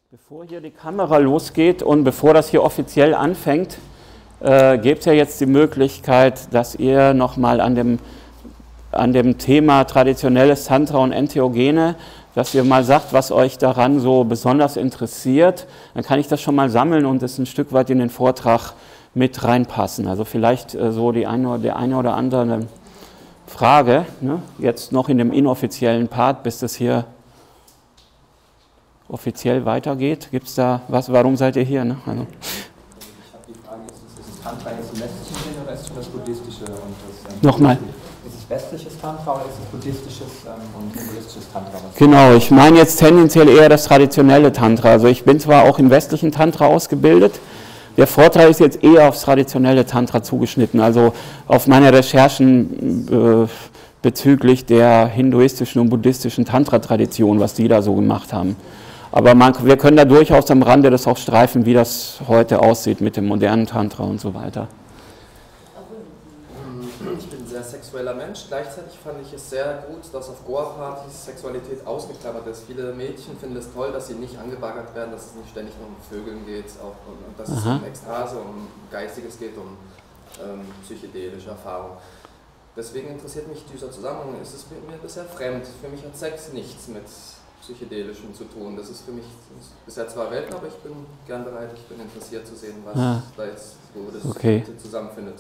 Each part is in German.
Bevor hier die Kamera losgeht und bevor das hier offiziell anfängt, gibt es ja jetzt die Möglichkeit, dass ihr nochmal an dem Thema traditionelles Tantra und Entheogene, dass ihr mal sagt, was euch daran so besonders interessiert. Dann kann ich das schon mal sammeln und es ein Stück weit in den Vortrag mit reinpassen. Also vielleicht so die eine oder andere Frage, ne? Jetzt noch in dem inoffiziellen Part, bis das hier offiziell weitergeht. Gibt es da was? Warum seid ihr hier? Ne? Also. Ich habe die Frage, ist das Tantra jetzt im westlichen Sinne oder ist es das buddhistische? Nochmal. Ist es westliches Tantra oder ist es buddhistisches und hinduistisches Tantra? Genau, ich meine jetzt tendenziell eher das traditionelle Tantra. Also ich bin zwar auch im westlichen Tantra ausgebildet, der Vortrag ist jetzt eher aufs traditionelle Tantra zugeschnitten, also auf meine Recherchen bezüglich der hinduistischen und buddhistischen Tantra-Tradition, was die da so gemacht haben. Aber wir können da durchaus am Rande das auch streifen, wie das heute aussieht mit dem modernen Tantra und so weiter. Ich bin ein sehr sexueller Mensch. Gleichzeitig fand ich es sehr gut, dass auf Goa-Partys Sexualität ausgeklammert ist. Viele Mädchen finden es toll, dass sie nicht angebaggert werden, dass es nicht ständig nur um Vögeln geht, auch, und dass es um Ekstase, um Geistiges geht, um psychedelische Erfahrung. Deswegen interessiert mich dieser Zusammenhang. Es ist mir bisher fremd. Für mich hat Sex nichts mit Psychedelischen zu tun. Das ist für mich bisher zwei Welten, aber ich bin gern bereit, ich bin interessiert zu sehen, was da jetzt so das zusammenfindet.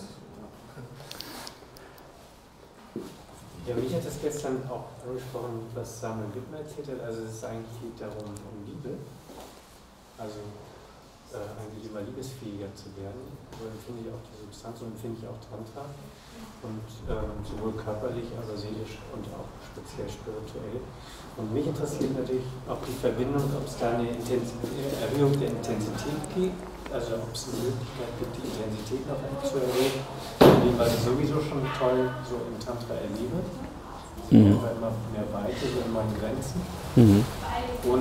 Ja, mich hat das gestern auch angesprochen, was Samuel Wittmer erzählt hat. Also es ist eigentlich geht darum, um Liebe. Also eigentlich immer liebesfähiger zu werden. So empfinde ich auch die Substanz und empfinde ich auch Tantra. Und sowohl körperlich, aber seelisch und auch speziell spirituell. Und mich interessiert natürlich auch die Verbindung, ob es da eine Erhöhung der Intensität gibt, also ob es eine Möglichkeit gibt, die Intensität noch zu erhöhen, was ich sowieso schon toll so im Tantra erlebe. Immer mehr Weite, so in meinen Grenzen. Und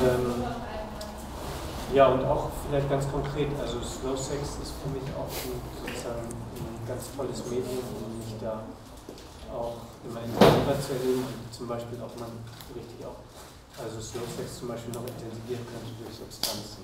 ja, und auch vielleicht ganz konkret, also Slow Sex ist für mich auch sozusagen ein ganz tolles Medium, um mich da auch immer intensiver zu erleben und zum Beispiel auch man richtig auch, also Slow Sex zum Beispiel noch intensivieren könnte durch Substanzen.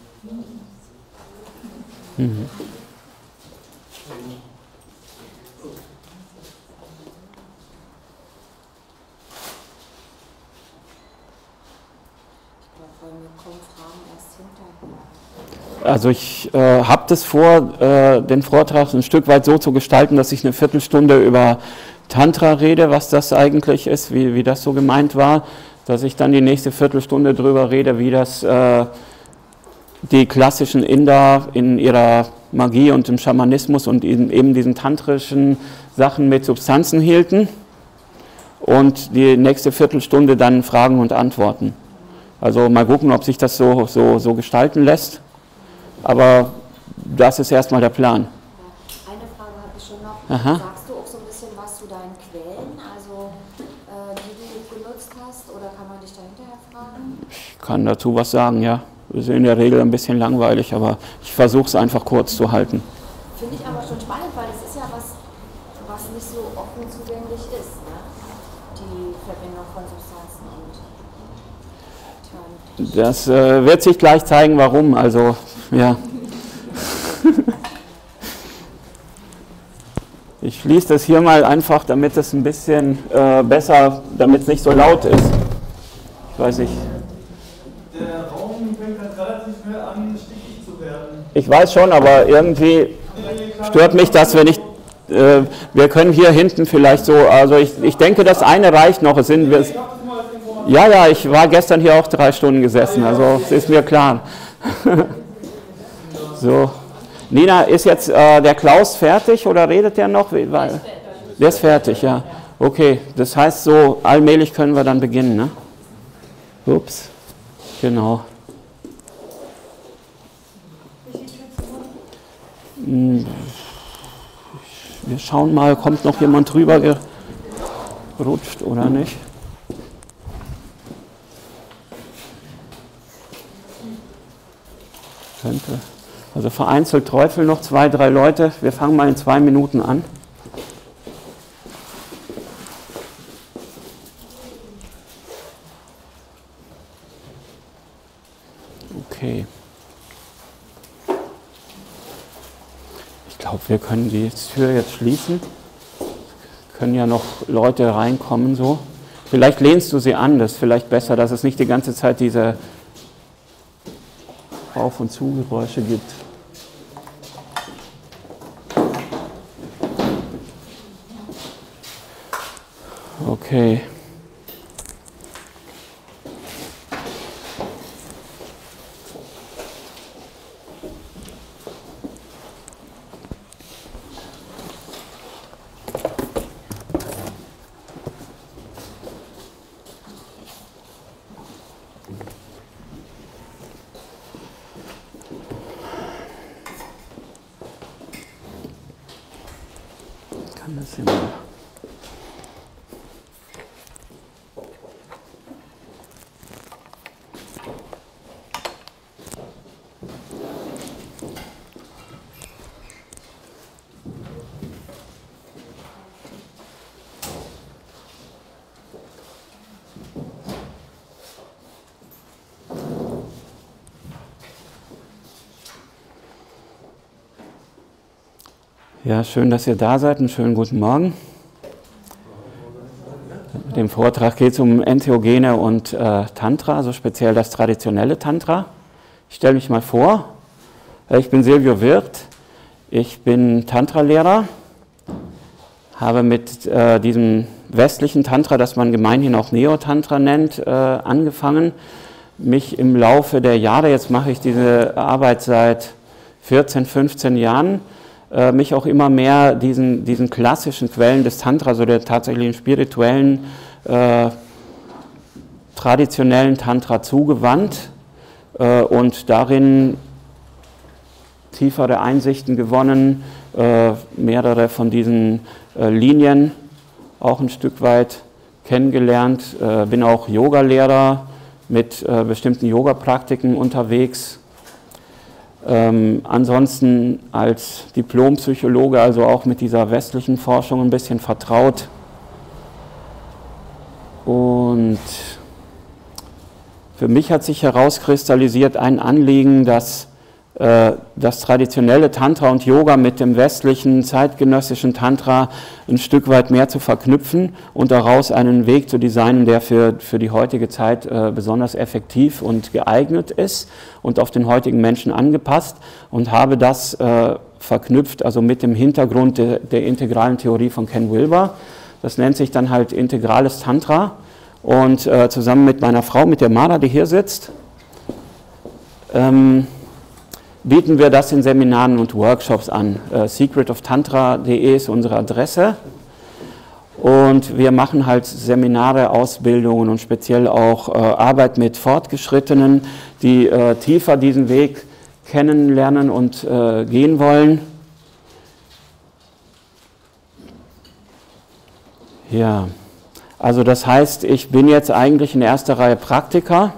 Also ich habe das vor, den Vortrag ein Stück weit so zu gestalten, dass ich eine Viertelstunde über Tantra rede, was das eigentlich ist, wie das so gemeint war, dass ich dann die nächste Viertelstunde drüber rede, wie das die klassischen Inder in ihrer Magie und im Schamanismus und eben diesen tantrischen Sachen mit Substanzen hielten und die nächste Viertelstunde dann Fragen und Antworten. Also mal gucken, ob sich das so gestalten lässt. Aber das ist erstmal der Plan. Eine Frage habe ich schon noch. Aha. Sagst du auch so ein bisschen was zu deinen Quellen, also die du genutzt hast, oder kann man dich da hinterher fragen? Ich kann dazu was sagen, ja. Das ist in der Regel ein bisschen langweilig, aber ich versuche es einfach kurz zu halten. Finde ich aber schon spannend, weil das ist ja was nicht so offen zugänglich ist, ne? Die Verbindung von Substanzen und Tantra. Das wird sich gleich zeigen, warum. Also, ja. Ich schließe das hier mal einfach, damit es ein bisschen besser, damit es nicht so laut ist. Ich weiß nicht. Der Raum fängt halt relativ schnell an, stickig zu werden. Ich weiß schon, aber irgendwie stört mich das, wenn ich. Wir können hier hinten vielleicht so, also ich denke, das eine reicht noch. Es sind, ja, ich war gestern hier auch 3 Stunden gesessen, also es ist mir klar. So. Nina, ist jetzt der Klaus fertig oder redet der noch? Der ist fertig, ja. Okay, das heißt so, allmählich können wir dann beginnen, ne? Ups, genau. Wir schauen mal, kommt noch jemand drüber gerutscht oder nicht? Könnte. Also vereinzelt träufeln noch 2, 3 Leute. Wir fangen mal in 2 Minuten an. Okay. Ich glaube, wir können die Tür jetzt schließen. Es können ja noch Leute reinkommen so. Vielleicht lehnst du sie an, das ist vielleicht besser, dass es nicht die ganze Zeit diese Auf- und Zugeräusche gibt. Okay. Kann das hier mal. Ja, schön, dass ihr da seid. Einen schönen guten Morgen. In dem Vortrag geht es um Entheogene und Tantra, also speziell das traditionelle Tantra. Ich stelle mich mal vor. Ich bin Silvio Wirth. Ich bin Tantra-Lehrer. Habe mit diesem westlichen Tantra, das man gemeinhin auch Neo-Tantra nennt, angefangen. Mich im Laufe der Jahre, jetzt mache ich diese Arbeit seit 14, 15 Jahren, mich auch immer mehr diesen klassischen Quellen des Tantra, also der tatsächlichen spirituellen, traditionellen Tantra zugewandt und darin tiefere Einsichten gewonnen, mehrere von diesen Linien auch ein Stück weit kennengelernt, bin auch Yoga-Lehrer mit bestimmten Yoga-Praktiken unterwegs. Ansonsten als Diplompsychologe, also auch mit dieser westlichen Forschung ein bisschen vertraut. Und für mich hat sich herauskristallisiert ein Anliegen, dass das traditionelle Tantra und Yoga mit dem westlichen, zeitgenössischen Tantra ein Stück weit mehr zu verknüpfen und daraus einen Weg zu designen, der für die heutige Zeit besonders effektiv und geeignet ist und auf den heutigen Menschen angepasst, und habe das verknüpft, also mit dem Hintergrund der integralen Theorie von Ken Wilber. Das nennt sich dann halt integrales Tantra, und zusammen mit meiner Frau, mit der Mara, die hier sitzt, bieten wir das in Seminaren und Workshops an. secretoftantra.de ist unsere Adresse, und wir machen halt Seminare, Ausbildungen und speziell auch Arbeit mit Fortgeschrittenen, die tiefer diesen Weg kennenlernen und gehen wollen. Ja, also das heißt, ich bin jetzt eigentlich in erster Reihe Praktiker,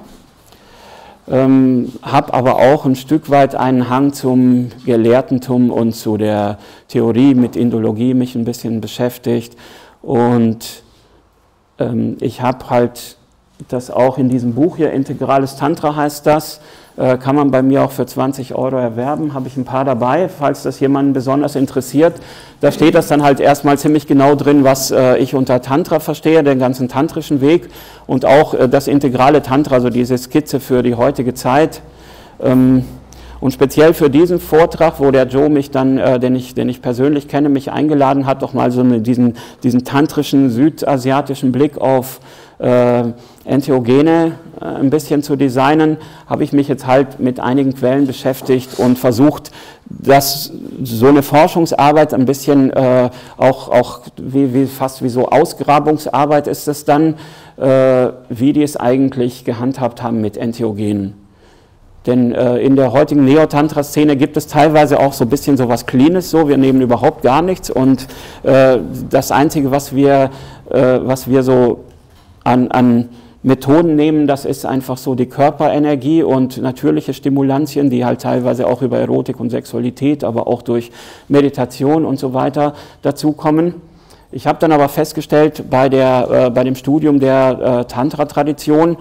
habe aber auch ein Stück weit einen Hang zum Gelehrtentum und zu der Theorie mit Indologie mich ein bisschen beschäftigt, und ich habe halt das auch in diesem Buch hier, Integrales Tantra heißt das, kann man bei mir auch für 20 € erwerben, habe ich ein paar dabei, falls das jemanden besonders interessiert. Da steht das dann halt erstmal ziemlich genau drin, was ich unter Tantra verstehe, den ganzen tantrischen Weg, und auch das integrale Tantra, also diese Skizze für die heutige Zeit. Und speziell für diesen Vortrag, wo der Joe mich dann, den ich persönlich kenne, mich eingeladen hat, doch mal so diesen tantrischen, südasiatischen Blick auf Entheogene ein bisschen zu designen, habe ich mich jetzt halt mit einigen Quellen beschäftigt und versucht, dass so eine Forschungsarbeit ein bisschen auch fast wie so Ausgrabungsarbeit ist es dann, wie die es eigentlich gehandhabt haben mit Entheogenen. Denn in der heutigen Neo-Tantra-Szene gibt es teilweise auch so ein bisschen so was Cleanes, so wir nehmen überhaupt gar nichts, und das Einzige, was wir so an Methoden nehmen, das ist einfach so die Körperenergie und natürliche Stimulantien, die halt teilweise auch über Erotik und Sexualität, aber auch durch Meditation und so weiter dazukommen. Ich habe dann aber festgestellt, bei dem Studium der Tantra-Tradition,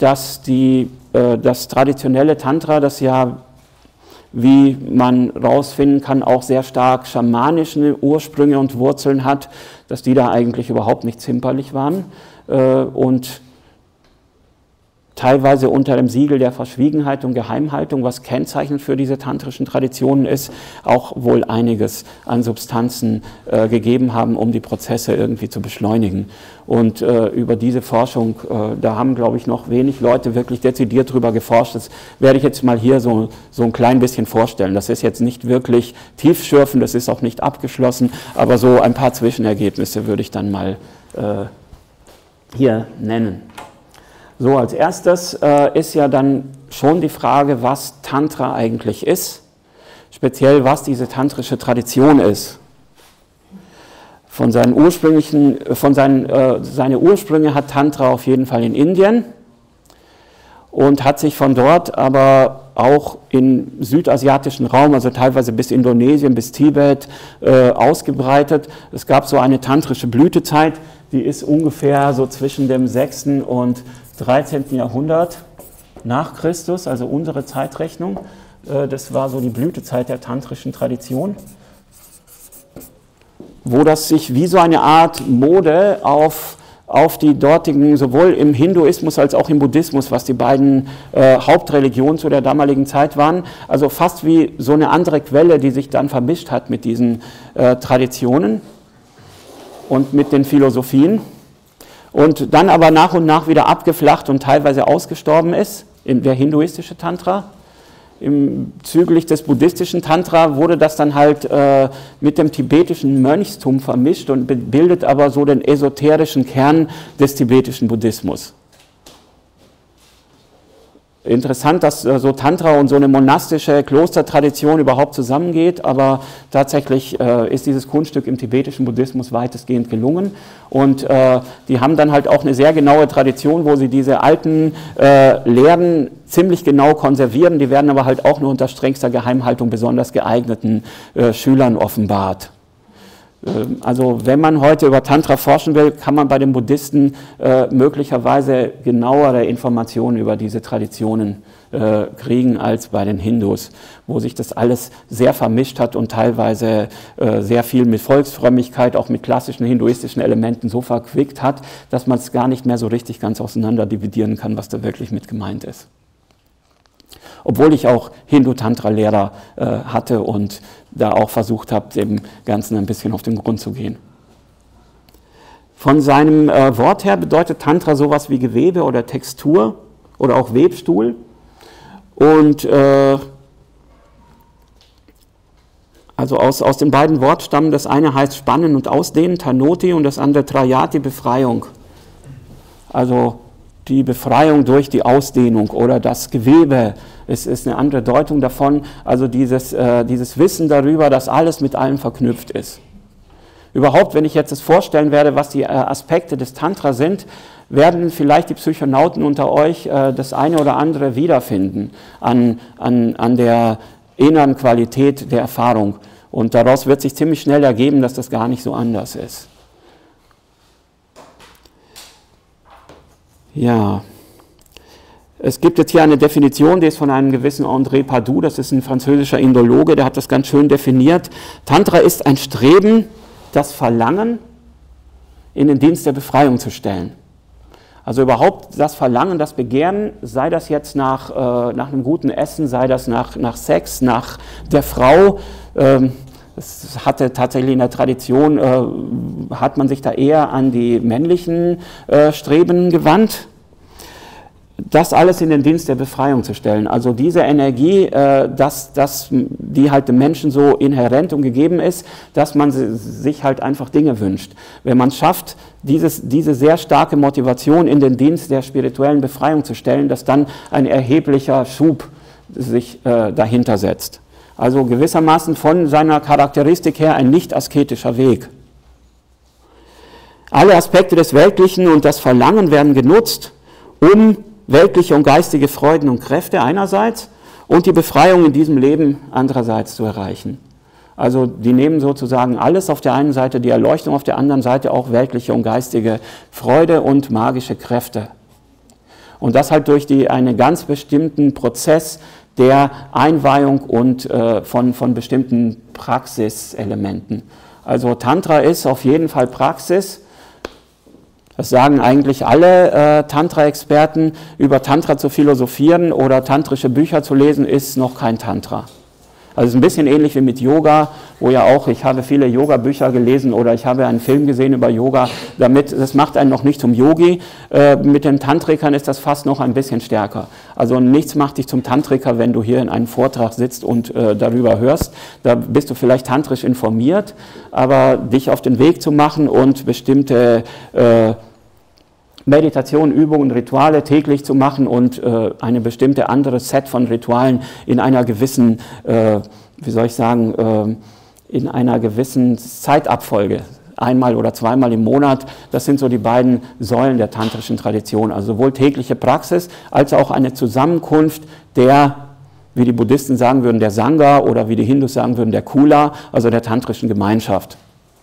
dass das traditionelle Tantra, das ja, wie man rausfinden kann, auch sehr stark schamanische Ursprünge und Wurzeln hat, dass die da eigentlich überhaupt nicht zimperlich waren und teilweise unter dem Siegel der Verschwiegenheit und Geheimhaltung, was kennzeichnend für diese tantrischen Traditionen ist, auch wohl einiges an Substanzen gegeben haben, um die Prozesse irgendwie zu beschleunigen. Und über diese Forschung, da haben, glaube ich, noch wenig Leute wirklich dezidiert drüber geforscht. Das werde ich jetzt mal hier so ein klein bisschen vorstellen. Das ist jetzt nicht wirklich tiefschürfend, das ist auch nicht abgeschlossen, aber so ein paar Zwischenergebnisse würde ich dann mal hier nennen. So, als erstes ist ja dann schon die Frage, was Tantra eigentlich ist, speziell was diese tantrische Tradition ist. Seine Ursprünge hat Tantra auf jeden Fall in Indien und hat sich von dort aber auch im südasiatischen Raum, also teilweise bis Indonesien, bis Tibet, ausgebreitet. Es gab so eine tantrische Blütezeit, die ist ungefähr so zwischen dem 6. und 13. Jahrhundert nach Christus, also unsere Zeitrechnung. Das war so die Blütezeit der tantrischen Tradition, wo das sich wie so eine Art Mode auf die dortigen, sowohl im Hinduismus als auch im Buddhismus, was die beiden Hauptreligionen zu der damaligen Zeit waren, also fast wie so eine andere Quelle, die sich dann vermischt hat mit diesen Traditionen und mit den Philosophien und dann aber nach und nach wieder abgeflacht und teilweise ausgestorben ist, der hinduistische Tantra. Züglich des buddhistischen Tantra wurde das dann halt mit dem tibetischen Mönchstum vermischt und bildet aber so den esoterischen Kern des tibetischen Buddhismus. Interessant, dass so Tantra und so eine monastische Klostertradition überhaupt zusammengeht, aber tatsächlich ist dieses Kunststück im tibetischen Buddhismus weitestgehend gelungen und die haben dann halt auch eine sehr genaue Tradition, wo sie diese alten Lehren ziemlich genau konservieren, die werden aber halt auch nur unter strengster Geheimhaltung besonders geeigneten Schülern offenbart. Also wenn man heute über Tantra forschen will, kann man bei den Buddhisten möglicherweise genauere Informationen über diese Traditionen kriegen als bei den Hindus, wo sich das alles sehr vermischt hat und teilweise sehr viel mit Volksfrömmigkeit, auch mit klassischen hinduistischen Elementen so verquickt hat, dass man es gar nicht mehr so richtig ganz auseinander dividieren kann, was da wirklich mit gemeint ist. Obwohl ich auch Hindu-Tantra-Lehrer hatte und da auch versucht habe, dem Ganzen ein bisschen auf den Grund zu gehen. Von seinem Wort her bedeutet Tantra sowas wie Gewebe oder Textur oder auch Webstuhl. Und also aus den beiden Wortstammen, das eine heißt Spannen und Ausdehnen, Tanoti, und das andere Trayati, Befreiung. Also die Befreiung durch die Ausdehnung oder das Gewebe, es ist eine andere Deutung davon, also dieses Wissen darüber, dass alles mit allem verknüpft ist. Überhaupt, wenn ich jetzt das vorstellen werde, was die Aspekte des Tantra sind, werden vielleicht die Psychonauten unter euch das eine oder andere wiederfinden an der inneren Qualität der Erfahrung. Und daraus wird sich ziemlich schnell ergeben, dass das gar nicht so anders ist. Ja, es gibt jetzt hier eine Definition, die ist von einem gewissen André Padoux, das ist ein französischer Indologe, der hat das ganz schön definiert. Tantra ist ein Streben, das Verlangen in den Dienst der Befreiung zu stellen. Also überhaupt das Verlangen, das Begehren, sei das jetzt nach einem guten Essen, sei das nach Sex, nach der Frau. Es hatte tatsächlich in der Tradition, hat man sich da eher an die männlichen Streben gewandt. Das alles in den Dienst der Befreiung zu stellen. Also diese Energie, die halt dem Menschen so inhärent und gegeben ist, dass man sich halt einfach Dinge wünscht. Wenn man es schafft, diese sehr starke Motivation in den Dienst der spirituellen Befreiung zu stellen, dass dann ein erheblicher Schub sich dahinter setzt. Also gewissermaßen von seiner Charakteristik her ein nicht asketischer Weg. Alle Aspekte des Weltlichen und das Verlangen werden genutzt, um weltliche und geistige Freuden und Kräfte einerseits und die Befreiung in diesem Leben andererseits zu erreichen. Also die nehmen sozusagen alles auf der einen Seite, die Erleuchtung, auf der anderen Seite auch weltliche und geistige Freude und magische Kräfte. Und das halt durch einen ganz bestimmten Prozess der Einweihung und von bestimmten Praxiselementen. Also Tantra ist auf jeden Fall Praxis. Das sagen eigentlich alle Tantra-Experten. Über Tantra zu philosophieren oder tantrische Bücher zu lesen, ist noch kein Tantra. Also es ist ein bisschen ähnlich wie mit Yoga, wo ja auch, ich habe viele Yoga-Bücher gelesen oder ich habe einen Film gesehen über Yoga, das macht einen noch nicht zum Yogi. Mit den Tantrikern ist das fast noch ein bisschen stärker. Also nichts macht dich zum Tantriker, wenn du hier in einem Vortrag sitzt und darüber hörst. Da bist du vielleicht tantrisch informiert, aber dich auf den Weg zu machen und bestimmte Meditation, Übungen, Rituale täglich zu machen und eine bestimmte andere Set von Ritualen in einer gewissen, wie soll ich sagen, in einer gewissen Zeitabfolge, einmal oder zweimal im Monat, das sind so die beiden Säulen der tantrischen Tradition, also sowohl tägliche Praxis als auch eine Zusammenkunft der, wie die Buddhisten sagen würden, der Sangha oder wie die Hindus sagen würden, der Kula, also der tantrischen Gemeinschaft.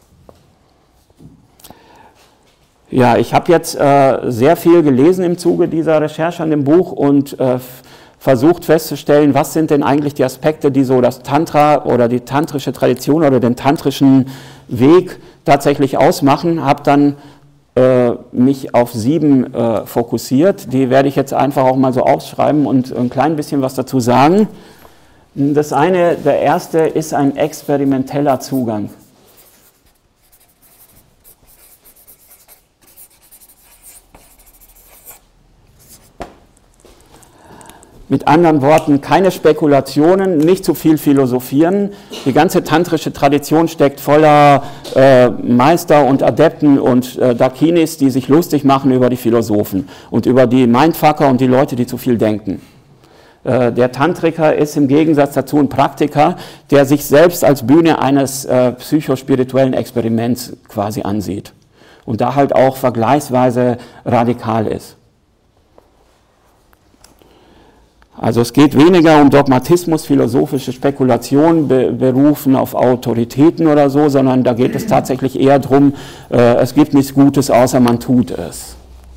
Ja, ich habe jetzt sehr viel gelesen im Zuge dieser Recherche an dem Buch und versucht festzustellen, was sind denn eigentlich die Aspekte, die so das Tantra oder die tantrische Tradition oder den tantrischen Weg tatsächlich ausmachen. Habe dann mich auf 7 fokussiert. Die werde ich jetzt einfach auch mal so aufschreiben und ein klein bisschen was dazu sagen. Der erste ist ein experimenteller Zugang. Mit anderen Worten, keine Spekulationen, nicht zu viel philosophieren. Die ganze tantrische Tradition steckt voller Meister und Adepten und Dakinis, die sich lustig machen über die Philosophen und über die Mindfucker und die Leute, die zu viel denken. Der Tantriker ist im Gegensatz dazu ein Praktiker, der sich selbst als Bühne eines psychospirituellen Experiments quasi ansieht und da halt auch vergleichsweise radikal ist. Also es geht weniger um Dogmatismus, philosophische Spekulation, berufen auf Autoritäten oder so, sondern da geht es tatsächlich eher darum, es gibt nichts Gutes, außer man tut es.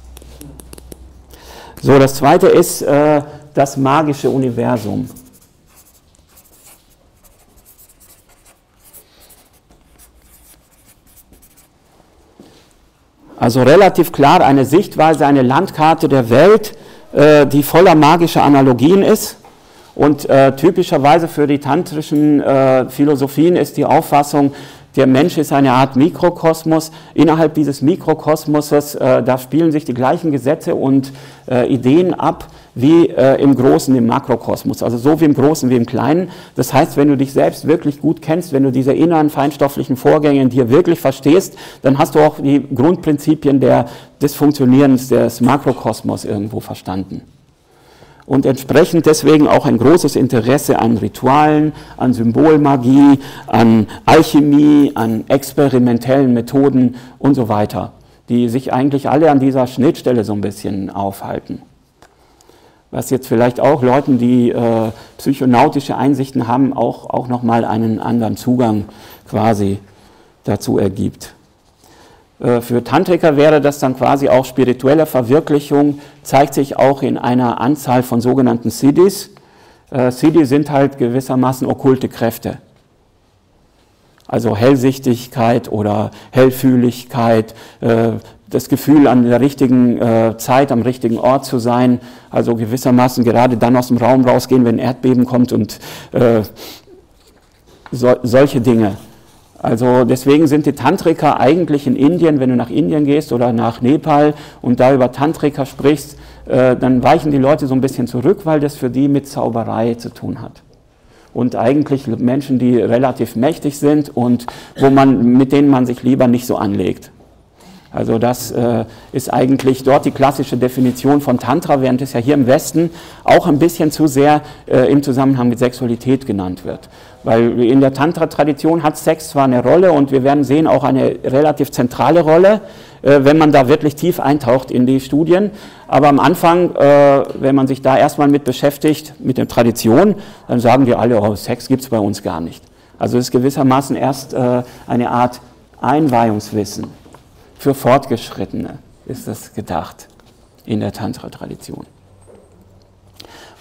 So, das zweite ist das magische Universum. Also relativ klar eine Sichtweise, eine Landkarte der Welt, die voller magischer Analogien ist und typischerweise für die tantrischen Philosophien ist die Auffassung, der Mensch ist eine Art Mikrokosmos. Innerhalb dieses Mikrokosmoses, da spielen sich die gleichen Gesetze und Ideen ab wie im Großen, im Makrokosmos, also so wie im Großen wie im Kleinen. Das heißt, wenn du dich selbst wirklich gut kennst, wenn du diese inneren feinstofflichen Vorgänge in dir wirklich verstehst, dann hast du auch die Grundprinzipien des Funktionierens des Makrokosmos irgendwo verstanden. Und entsprechend deswegen auch ein großes Interesse an Ritualen, an Symbolmagie, an Alchemie, an experimentellen Methoden und so weiter, die sich eigentlich alle an dieser Schnittstelle so ein bisschen aufhalten. Was jetzt vielleicht auch Leuten, die psychonautische Einsichten haben, auch nochmal einen anderen Zugang quasi dazu ergibt. Für Tantriker wäre das dann quasi auch spirituelle Verwirklichung, zeigt sich auch in einer Anzahl von sogenannten Siddhis. Siddhi sind halt gewissermaßen okkulte Kräfte. Also Hellsichtigkeit oder Hellfühligkeit, das Gefühl, an der richtigen Zeit, am richtigen Ort zu sein, also gewissermaßen gerade dann aus dem Raum rausgehen, wenn ein Erdbeben kommt und solche Dinge. Also deswegen sind die Tantriker eigentlich in Indien, wenn du nach Indien gehst oder nach Nepal und da über Tantriker sprichst, dann weichen die Leute so ein bisschen zurück, weil das für die mit Zauberei zu tun hat. Und eigentlich Menschen, die relativ mächtig sind und mit denen man sich lieber nicht so anlegt. Also das ist eigentlich dort die klassische Definition von Tantra, während es ja hier im Westen auch ein bisschen zu sehr im Zusammenhang mit Sexualität genannt wird. Weil in der Tantra-Tradition hat Sex zwar eine Rolle und wir werden sehen, auch eine relativ zentrale Rolle, wenn man da wirklich tief eintaucht in die Studien. Aber am Anfang, wenn man sich da erstmal mit beschäftigt, mit der Tradition, dann sagen die alle, oh, Sex gibt es bei uns gar nicht. Also es ist gewissermaßen erst eine Art Einweihungswissen. Für Fortgeschrittene ist das gedacht in der Tantra-Tradition.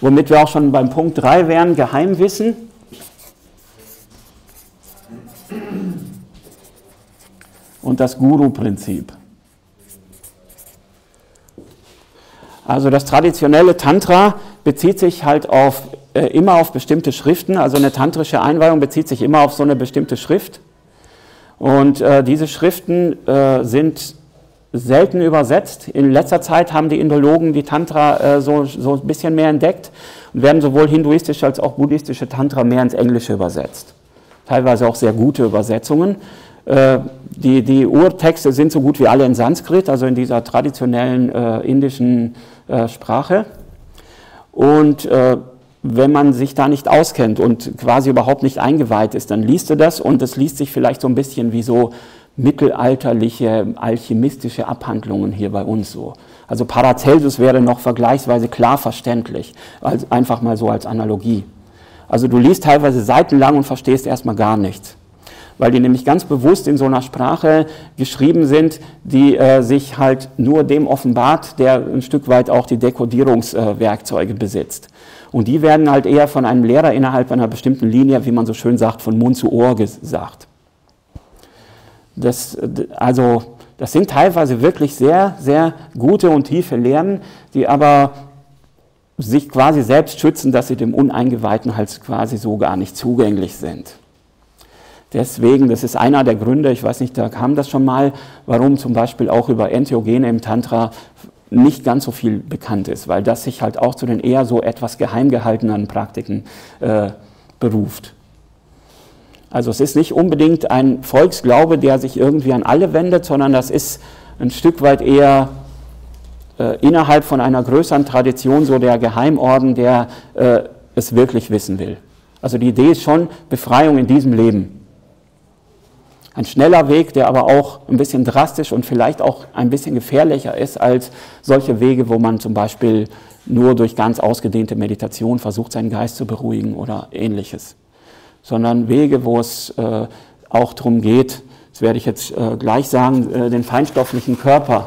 Womit wir auch schon beim Punkt 3 wären, Geheimwissen. Und das Guru-Prinzip. Also das traditionelle Tantra bezieht sich halt immer auf bestimmte Schriften, also eine tantrische Einweihung bezieht sich immer auf so eine bestimmte Schrift. Und diese Schriften sind selten übersetzt. In letzter Zeit haben die Indologen die Tantra so ein bisschen mehr entdeckt und werden sowohl hinduistische als auch buddhistische Tantra mehr ins Englische übersetzt. Teilweise auch sehr gute Übersetzungen. Die Urtexte sind so gut wie alle in Sanskrit, also in dieser traditionellen indischen Sprache. Und wenn man sich da nicht auskennt und quasi überhaupt nicht eingeweiht ist, dann liest du das und es liest sich vielleicht so ein bisschen wie so mittelalterliche, alchemistische Abhandlungen hier bei uns so. Also Paracelsus wäre noch vergleichsweise klar verständlich, einfach mal so als Analogie. Also du liest teilweise seitenlang und verstehst erstmal gar nichts, weil die nämlich ganz bewusst in so einer Sprache geschrieben sind, die sich halt nur dem offenbart, der ein Stück weit auch die Dekodierungswerkzeuge besitzt. Und die werden halt eher von einem Lehrer innerhalb einer bestimmten Linie, wie man so schön sagt, von Mund zu Ohr gesagt. Das sind teilweise wirklich sehr, sehr gute und tiefe Lehren, die aber sich quasi selbst schützen, dass sie dem Uneingeweihten halt quasi so gar nicht zugänglich sind. Deswegen, das ist einer der Gründe, ich weiß nicht, da kam das schon mal, warum zum Beispiel auch über Entheogene im Tantra nicht ganz so viel bekannt ist, weil das sich halt auch zu den eher so etwas geheim gehaltenen Praktiken beruft. Also es ist nicht unbedingt ein Volksglaube, der sich irgendwie an alle wendet, sondern das ist ein Stück weit eher innerhalb von einer größeren Tradition so der Geheimorden, der es wirklich wissen will. Also die Idee ist schon Befreiung in diesem Leben. Ein schneller Weg, der aber auch ein bisschen drastisch und vielleicht auch ein bisschen gefährlicher ist als solche Wege, wo man zum Beispiel nur durch ganz ausgedehnte Meditation versucht, seinen Geist zu beruhigen oder Ähnliches. Sondern Wege, wo es auch darum geht, das werde ich jetzt gleich sagen, den feinstofflichen Körper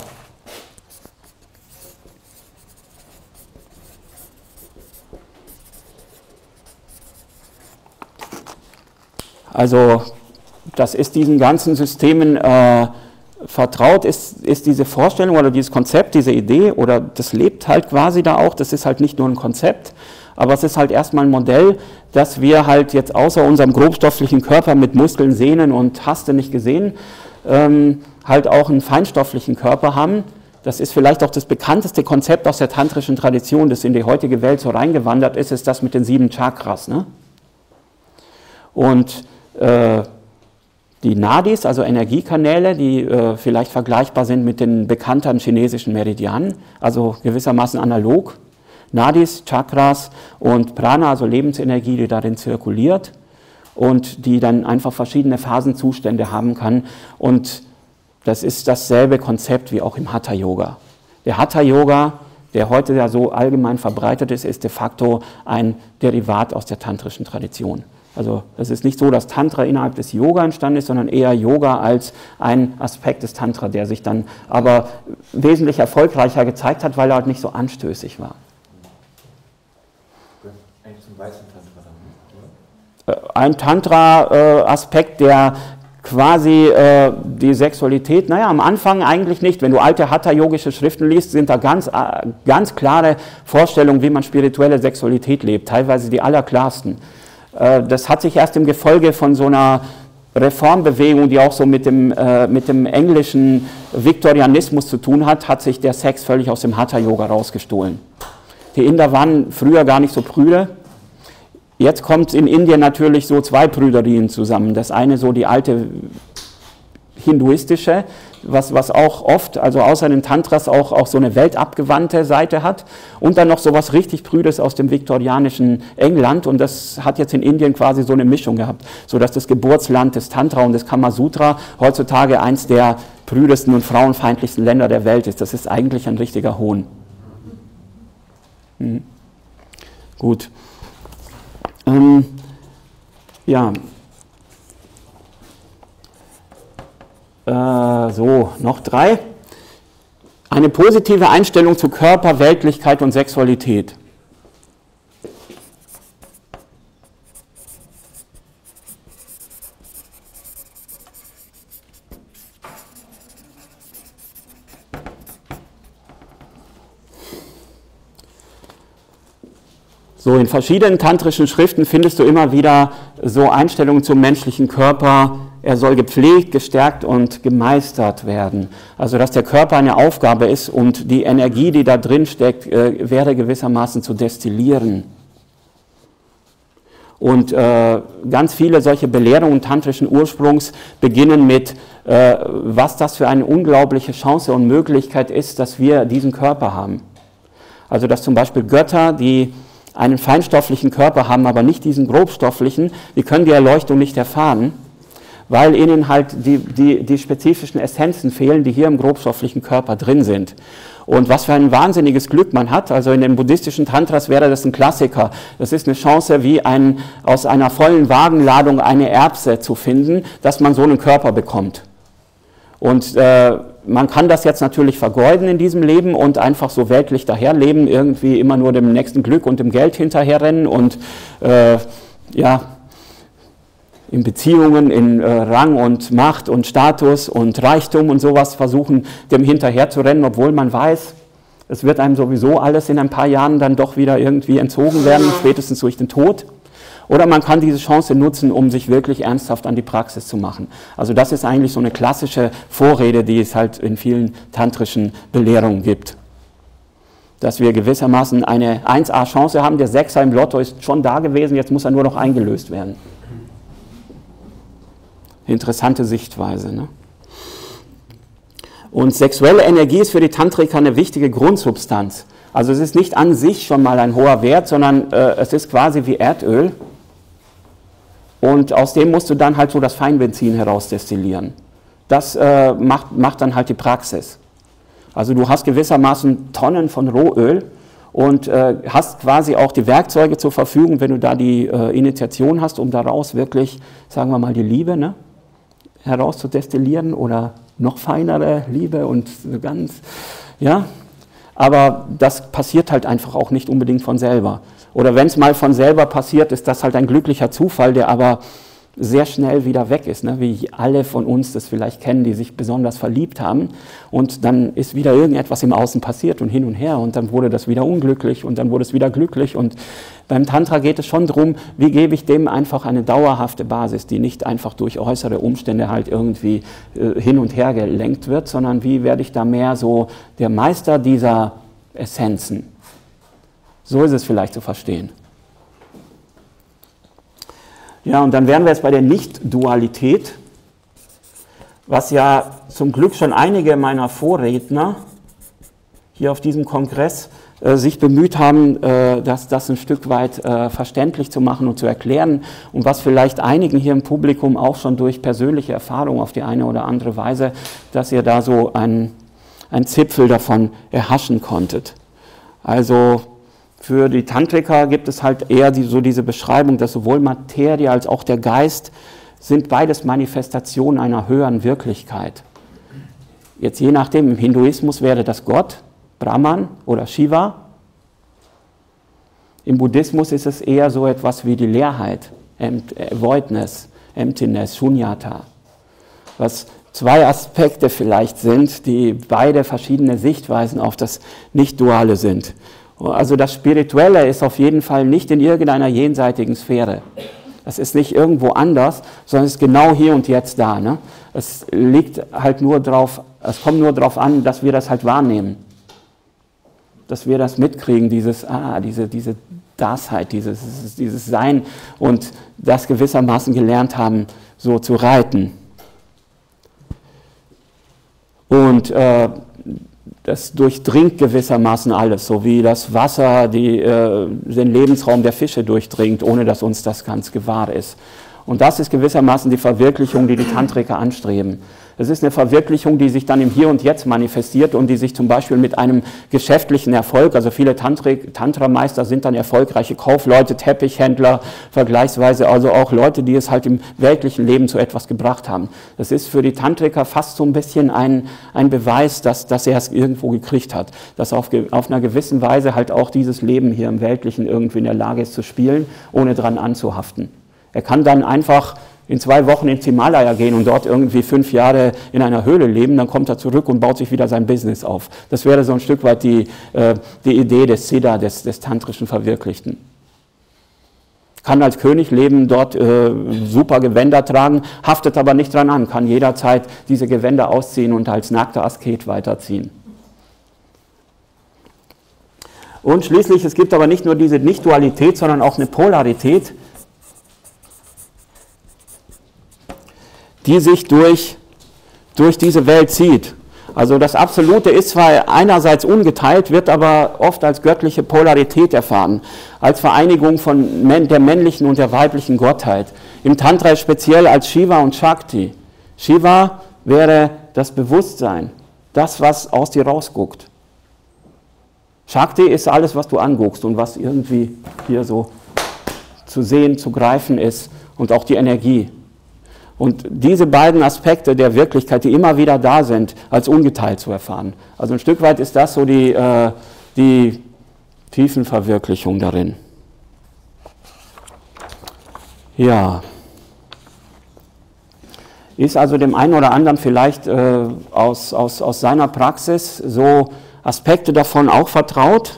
also das ist diesen ganzen Systemen vertraut, ist diese Vorstellung oder dieses Konzept, diese Idee, oder das lebt halt quasi da auch, das ist halt nicht nur ein Konzept, aber es ist halt erstmal ein Modell, dass wir halt jetzt außer unserem grobstofflichen Körper mit Muskeln, Sehnen und hast du nicht gesehen, halt auch einen feinstofflichen Körper haben. Das ist vielleicht auch das bekannteste Konzept aus der tantrischen Tradition, das in die heutige Welt so reingewandert ist das mit den 7 Chakras. Ne? Und die Nadis, also Energiekanäle, die vielleicht vergleichbar sind mit den bekannten chinesischen Meridianen, also gewissermaßen analog. Nadis, Chakras und Prana, also Lebensenergie, die darin zirkuliert und die dann einfach verschiedene Phasenzustände haben kann. Und das ist dasselbe Konzept wie auch im Hatha-Yoga. Der Hatha-Yoga, der heute ja so allgemein verbreitet ist de facto ein Derivat aus der tantrischen Tradition. Also es ist nicht so, dass Tantra innerhalb des Yoga entstanden ist, sondern eher Yoga als ein Aspekt des Tantra, der sich dann aber wesentlich erfolgreicher gezeigt hat, weil er halt nicht so anstößig war. Eigentlich zum weißen Tantra dann, oder? Ein Tantra-Aspekt, der quasi die Sexualität, naja, am Anfang eigentlich nicht. Wenn du alte Hatha-yogische Schriften liest, sind da ganz klare Vorstellungen, wie man spirituelle Sexualität lebt, teilweise die allerklarsten. Das hat sich erst im Gefolge von so einer Reformbewegung, die auch so mit dem englischen Viktorianismus zu tun hat, hat sich der Sex völlig aus dem Hatha-Yoga rausgestohlen. Die Inder waren früher gar nicht so prüde. Jetzt kommt in Indien natürlich so 2 Prüderien zusammen. Das eine so die alte hinduistische, was auch oft, also außer den Tantras auch so eine weltabgewandte Seite hat, und dann noch so was richtig Prüdes aus dem viktorianischen England, und das hat jetzt in Indien quasi so eine Mischung gehabt, sodass das Geburtsland des Tantra und des Kamasutra heutzutage eins der prüdesten und frauenfeindlichsten Länder der Welt ist. Das ist eigentlich ein richtiger Hohn. Gut. Ja. So, noch 3. Eine positive Einstellung zu Körper, Weltlichkeit und Sexualität. So, in verschiedenen tantrischen Schriften findest du immer wieder so Einstellungen zum menschlichen Körper. Er soll gepflegt, gestärkt und gemeistert werden. Also, dass der Körper eine Aufgabe ist und die Energie, die da drin steckt, wäre gewissermaßen zu destillieren. Und ganz viele solche Belehrungen tantrischen Ursprungs beginnen mit, was das für eine unglaubliche Chance und Möglichkeit ist, dass wir diesen Körper haben. Also, dass zum Beispiel Götter, die einen feinstofflichen Körper haben, aber nicht diesen grobstofflichen, die können die Erleuchtung nicht erfahren, weil ihnen halt die spezifischen Essenzen fehlen, die hier im grobstofflichen Körper drin sind. Und was für ein wahnsinniges Glück man hat, also in den buddhistischen Tantras wäre das ein Klassiker. Das ist eine Chance, wie aus einer vollen Wagenladung eine Erbse zu finden, dass man so einen Körper bekommt. Und man kann das jetzt natürlich vergeuden in diesem Leben und einfach so weltlich daherleben, irgendwie immer nur dem nächsten Glück und dem Geld hinterherrennen und in Beziehungen, in Rang und Macht und Status und Reichtum und sowas versuchen, dem hinterher zu rennen, obwohl man weiß, es wird einem sowieso alles in ein paar Jahren dann doch wieder irgendwie entzogen werden, spätestens durch den Tod. Oder man kann diese Chance nutzen, um sich wirklich ernsthaft an die Praxis zu machen. Also das ist eigentlich so eine klassische Vorrede, die es halt in vielen tantrischen Belehrungen gibt. Dass wir gewissermaßen eine 1A-Chance haben, der Sechser im Lotto ist schon da gewesen, jetzt muss er nur noch eingelöst werden. Interessante Sichtweise, ne? Und sexuelle Energie ist für die Tantriker eine wichtige Grundsubstanz. Also es ist nicht an sich schon mal ein hoher Wert, sondern es ist quasi wie Erdöl. Und aus dem musst du dann halt so das Feinbenzin herausdestillieren. Das macht dann halt die Praxis. Also du hast gewissermaßen Tonnen von Rohöl und hast quasi auch die Werkzeuge zur Verfügung, wenn du da die Initiation hast, um daraus wirklich, sagen wir mal, die Liebe, ne, herauszudestillieren oder noch feinere Liebe und so ganz, ja. Aber das passiert halt einfach auch nicht unbedingt von selber. Oder wenn es mal von selber passiert, ist das halt ein glücklicher Zufall, der aber sehr schnell wieder weg ist, ne? Wie alle von uns das vielleicht kennen, die sich besonders verliebt haben und dann ist wieder irgendetwas im Außen passiert und hin und her und dann wurde das wieder unglücklich und dann wurde es wieder glücklich und beim Tantra geht es schon darum, wie gebe ich dem einfach eine dauerhafte Basis, die nicht einfach durch äußere Umstände halt irgendwie hin und her gelenkt wird, sondern wie werde ich da mehr so der Meister dieser Essenzen. So ist es vielleicht zu verstehen. Ja, und dann wären wir jetzt bei der Nicht-Dualität, was ja zum Glück schon einige meiner Vorredner hier auf diesem Kongress sich bemüht haben, das ein Stück weit verständlich zu machen und zu erklären und was vielleicht einigen hier im Publikum auch schon durch persönliche Erfahrung auf die eine oder andere Weise, dass ihr da so ein Zipfel davon erhaschen konntet. Also für die Tantriker gibt es halt eher so diese Beschreibung, dass sowohl Materie als auch der Geist sind beides Manifestationen einer höheren Wirklichkeit. Jetzt je nachdem, im Hinduismus wäre das Gott, Brahman oder Shiva. Im Buddhismus ist es eher so etwas wie die Leerheit, Voidness, Emptiness, Shunyata. Was zwei Aspekte vielleicht sind, die beide verschiedene Sichtweisen auf das Nicht-Duale sind. Also das Spirituelle ist auf jeden Fall nicht in irgendeiner jenseitigen Sphäre. Das ist nicht irgendwo anders, sondern es ist genau hier und jetzt da. Ne? Es liegt halt nur drauf, es kommt nur darauf an, dass wir das halt wahrnehmen. Dass wir das mitkriegen, diese Dasheit, dieses Sein und das gewissermaßen gelernt haben, so zu reiten. Und das durchdringt gewissermaßen alles, so wie das Wasser den Lebensraum der Fische durchdringt, ohne dass uns das ganz gewahr ist. Und das ist gewissermaßen die Verwirklichung, die die Tantriker anstreben. Es ist eine Verwirklichung, die sich dann im Hier und Jetzt manifestiert und die sich zum Beispiel mit einem geschäftlichen Erfolg, also viele Tantrameister sind dann erfolgreiche Kaufleute, Teppichhändler, vergleichsweise also auch Leute, die es halt im weltlichen Leben zu etwas gebracht haben. Das ist für die Tantriker fast so ein bisschen ein Beweis, dass er es irgendwo gekriegt hat, dass auf einer gewissen Weise halt auch dieses Leben hier im Weltlichen irgendwie in der Lage ist zu spielen, ohne dran anzuhaften. Er kann dann einfach in 2 Wochen ins Himalaya gehen und dort irgendwie 5 Jahre in einer Höhle leben, dann kommt er zurück und baut sich wieder sein Business auf. Das wäre so ein Stück weit die Idee des Siddha, des tantrischen Verwirklichten. kann als König leben, dort super Gewänder tragen, haftet aber nicht dran an, kann jederzeit diese Gewänder ausziehen und als nackter Asket weiterziehen. Und schließlich, es gibt aber nicht nur diese Nicht-Dualität, sondern auch eine Polarität, die sich durch diese Welt zieht. Also das Absolute ist zwar einerseits ungeteilt, wird aber oft als göttliche Polarität erfahren, als Vereinigung von der männlichen und der weiblichen Gottheit. Im Tantra speziell als Shiva und Shakti. Shiva wäre das Bewusstsein, das, was aus dir rausguckt. Shakti ist alles, was du anguckst und was irgendwie hier so zu sehen, zu greifen ist und auch die Energie. Und diese beiden Aspekte der Wirklichkeit, die immer wieder da sind, als ungeteilt zu erfahren. Also ein Stück weit ist das so die Tiefenverwirklichung darin. Ja. Ist also dem einen oder anderen vielleicht aus seiner Praxis so Aspekte davon auch vertraut?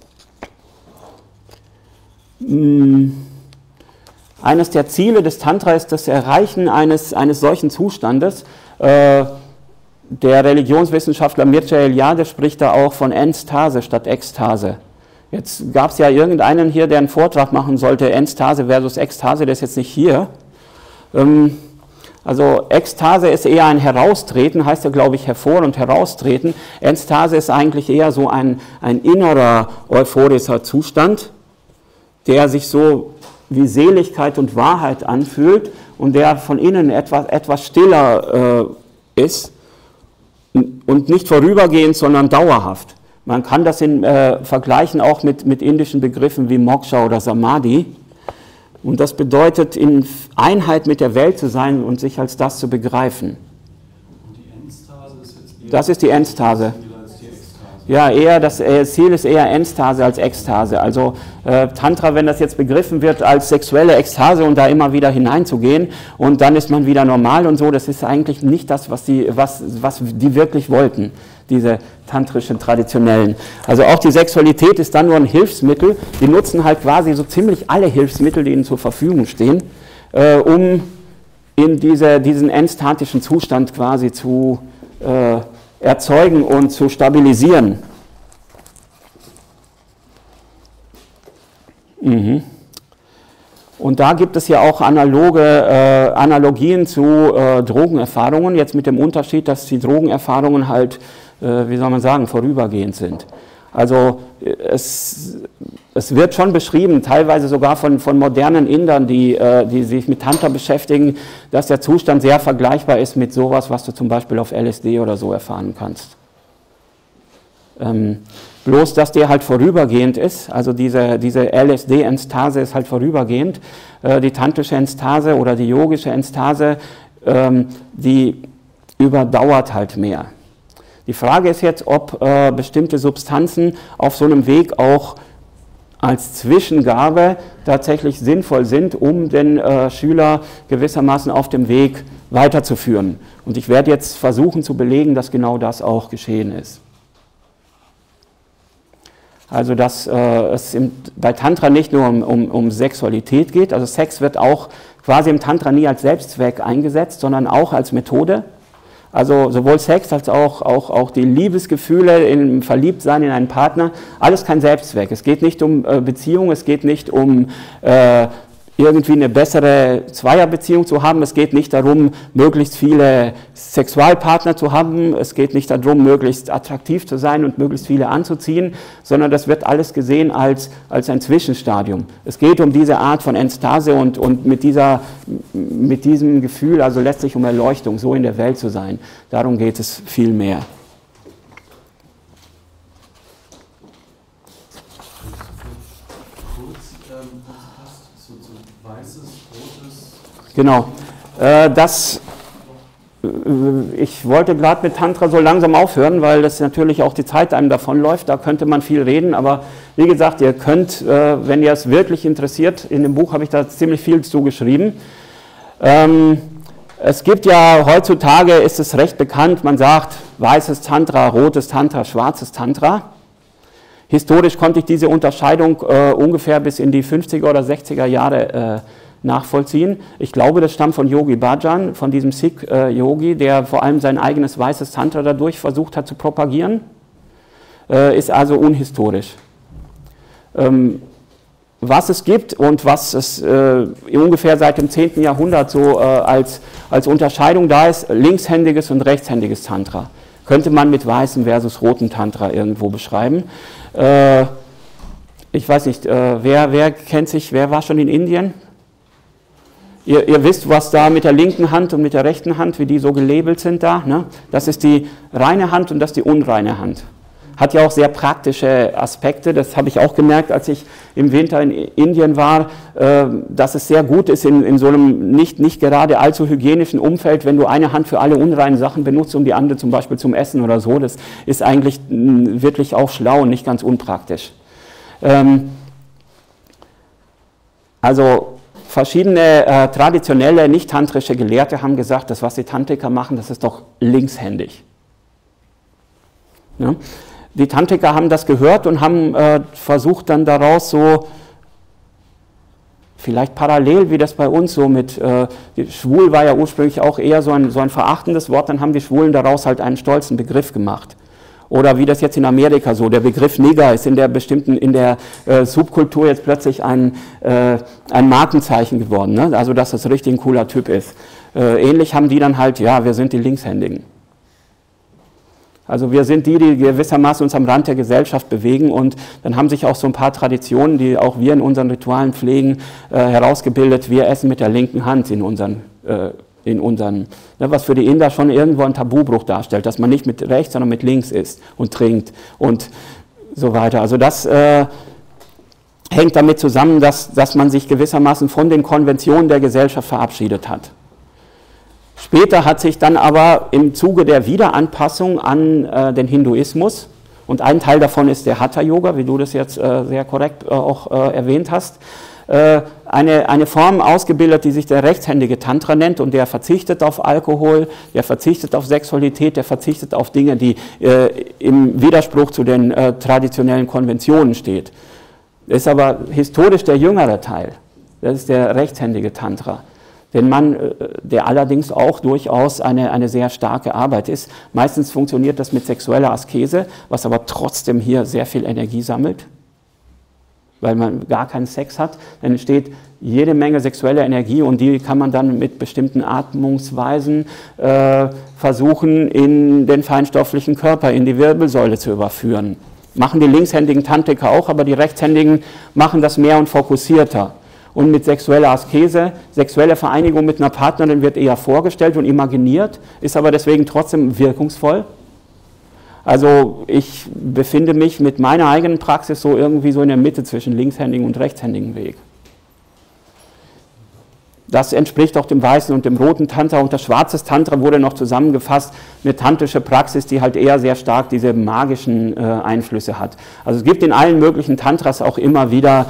Eines der Ziele des Tantra ist das Erreichen eines solchen Zustandes. Der Religionswissenschaftler Mircea Eliade spricht da auch von Enstase statt Ekstase. Jetzt gab es ja irgendeinen hier, der einen Vortrag machen sollte, Enstase versus Ekstase, der ist jetzt nicht hier. Also Ekstase ist eher ein Heraustreten, heißt ja glaube ich hervor und heraustreten. Enstase ist eigentlich eher so ein innerer euphorischer Zustand, der sich so wie Seligkeit und Wahrheit anfühlt und der von innen etwas stiller ist und nicht vorübergehend, sondern dauerhaft. Man kann das vergleichen auch mit indischen Begriffen wie Moksha oder Samadhi. Und das bedeutet, in Einheit mit der Welt zu sein und sich als das zu begreifen. Und die Enstase ist jetzt eher das ist die Enstase. als die Ekstase. Ja, eher das Ziel ist eher Enstase als Ekstase. Also Tantra, wenn das jetzt begriffen wird als sexuelle Ekstase und da immer wieder hineinzugehen und dann ist man wieder normal und so, das ist eigentlich nicht das, was die wirklich wollten, diese tantrischen Traditionellen. Also auch die Sexualität ist dann nur ein Hilfsmittel. Die nutzen halt quasi so ziemlich alle Hilfsmittel, die ihnen zur Verfügung stehen, um in diesen enstatischen Zustand quasi zu erzeugen und zu stabilisieren. Und da gibt es ja auch Analogien zu Drogenerfahrungen, jetzt mit dem Unterschied, dass die Drogenerfahrungen halt, wie soll man sagen, vorübergehend sind. Also es wird schon beschrieben, teilweise sogar von modernen Indern, die sich mit Tantra beschäftigen, dass der Zustand sehr vergleichbar ist mit sowas, was du zum Beispiel auf LSD oder so erfahren kannst. Bloß, dass der halt vorübergehend ist, also diese LSD-Enstase ist halt vorübergehend. Die tantrische Enstase oder die yogische Enstase, die überdauert halt mehr. Die Frage ist jetzt, ob bestimmte Substanzen auf so einem Weg auch als Zwischengabe tatsächlich sinnvoll sind, um den Schüler gewissermaßen auf dem Weg weiterzuführen. Und ich werde jetzt versuchen zu belegen, dass genau das auch geschehen ist. Also dass es bei Tantra nicht nur um Sexualität geht, also Sex wird auch quasi im Tantra nie als Selbstzweck eingesetzt, sondern auch als Methode. Also sowohl Sex als auch die Liebesgefühle im Verliebtsein in einen Partner, alles kein Selbstzweck. Es geht nicht um Beziehung, es geht nicht um irgendwie eine bessere Zweierbeziehung zu haben, es geht nicht darum, möglichst viele Sexualpartner zu haben, es geht nicht darum, möglichst attraktiv zu sein und möglichst viele anzuziehen, sondern das wird alles gesehen als ein Zwischenstadium. Es geht um diese Art von Enstase und mit diesem Gefühl, also letztlich um Erleuchtung, so in der Welt zu sein. Darum geht es viel mehr. Genau. Ich wollte gerade mit Tantra so langsam aufhören, weil das natürlich auch die Zeit einem davonläuft. Da könnte man viel reden, aber wie gesagt, ihr könnt, wenn ihr es wirklich interessiert, in dem Buch habe ich da ziemlich viel zugeschrieben. Es gibt ja, heutzutage ist es recht bekannt, man sagt weißes Tantra, rotes Tantra, schwarzes Tantra. Historisch konnte ich diese Unterscheidung ungefähr bis in die 50er oder 60er Jahre nachvollziehen. Ich glaube, das stammt von Yogi Bhajan, von diesem Sikh-Yogi, der vor allem sein eigenes weißes Tantra dadurch versucht hat zu propagieren. Ist also unhistorisch. Was es gibt und was es ungefähr seit dem 10. Jahrhundert so als Unterscheidung da ist, linkshändiges und rechtshändiges Tantra. Könnte man mit weißem versus rotem Tantra irgendwo beschreiben. Ich weiß nicht, wer kennt sich, wer war schon in Indien? Ihr wisst, was da mit der linken Hand und mit der rechten Hand, wie die so gelabelt sind da. Ne? Das ist die reine Hand und das ist die unreine Hand. Hat ja auch sehr praktische Aspekte, das habe ich auch gemerkt, als ich im Winter in Indien war, dass es sehr gut ist in so einem nicht gerade allzu hygienischen Umfeld, wenn du eine Hand für alle unreinen Sachen benutzt und die andere zum Beispiel zum Essen oder so. Das ist eigentlich wirklich auch schlau und nicht ganz unpraktisch. Also verschiedene traditionelle, nicht-tantrische Gelehrte haben gesagt, das, was die Tantriker machen, das ist doch linkshändig. Ja? Die Tantriker haben das gehört und haben versucht dann daraus so, vielleicht parallel wie das bei uns so mit, schwul war ja ursprünglich auch eher so ein verachtendes Wort, dann haben die Schwulen daraus halt einen stolzen Begriff gemacht. Oder wie das jetzt in Amerika so, der Begriff Nigger ist in der Subkultur jetzt plötzlich ein Markenzeichen geworden, ne? Also dass das richtig ein cooler Typ ist. Ähnlich haben die dann halt, ja, wir sind die Linkshändigen. Also wir sind die gewissermaßen uns am Rand der Gesellschaft bewegen und dann haben sich auch so ein paar Traditionen, die auch wir in unseren Ritualen pflegen, herausgebildet. Wir essen mit der linken Hand in unseren, was für die Inder schon irgendwo ein Tabubruch darstellt, dass man nicht mit rechts, sondern mit links isst und trinkt und so weiter. Also das hängt damit zusammen, dass man sich gewissermaßen von den Konventionen der Gesellschaft verabschiedet hat. Später hat sich dann aber im Zuge der Wiederanpassung an den Hinduismus, und ein Teil davon ist der Hatha-Yoga, wie du das jetzt sehr korrekt auch erwähnt hast, eine Form ausgebildet, die sich der rechtshändige Tantra nennt und der verzichtet auf Alkohol, der verzichtet auf Sexualität, der verzichtet auf Dinge, die im Widerspruch zu den traditionellen Konventionen steht. Das ist aber historisch der jüngere Teil, das ist der rechtshändige Tantra. Der allerdings auch durchaus eine sehr starke Arbeit ist. Meistens funktioniert das mit sexueller Askese, was aber trotzdem hier sehr viel Energie sammelt, weil man gar keinen Sex hat. Dann entsteht jede Menge sexuelle Energie und die kann man dann mit bestimmten Atmungsweisen versuchen, in den feinstofflichen Körper, in die Wirbelsäule zu überführen. Machen die linkshändigen Tantriker auch, aber die rechtshändigen machen das mehr und fokussierter. Und mit sexueller Askese, sexuelle Vereinigung mit einer Partnerin wird eher vorgestellt und imaginiert, ist aber deswegen trotzdem wirkungsvoll. Also ich befinde mich mit meiner eigenen Praxis so irgendwie so in der Mitte zwischen linkshändigen und rechtshändigen Weg. Das entspricht auch dem weißen und dem roten Tantra und das schwarze Tantra wurde noch zusammengefasst, eine tantrische Praxis, die halt eher sehr stark diese magischen Einflüsse hat. Also es gibt in allen möglichen Tantras auch immer wieder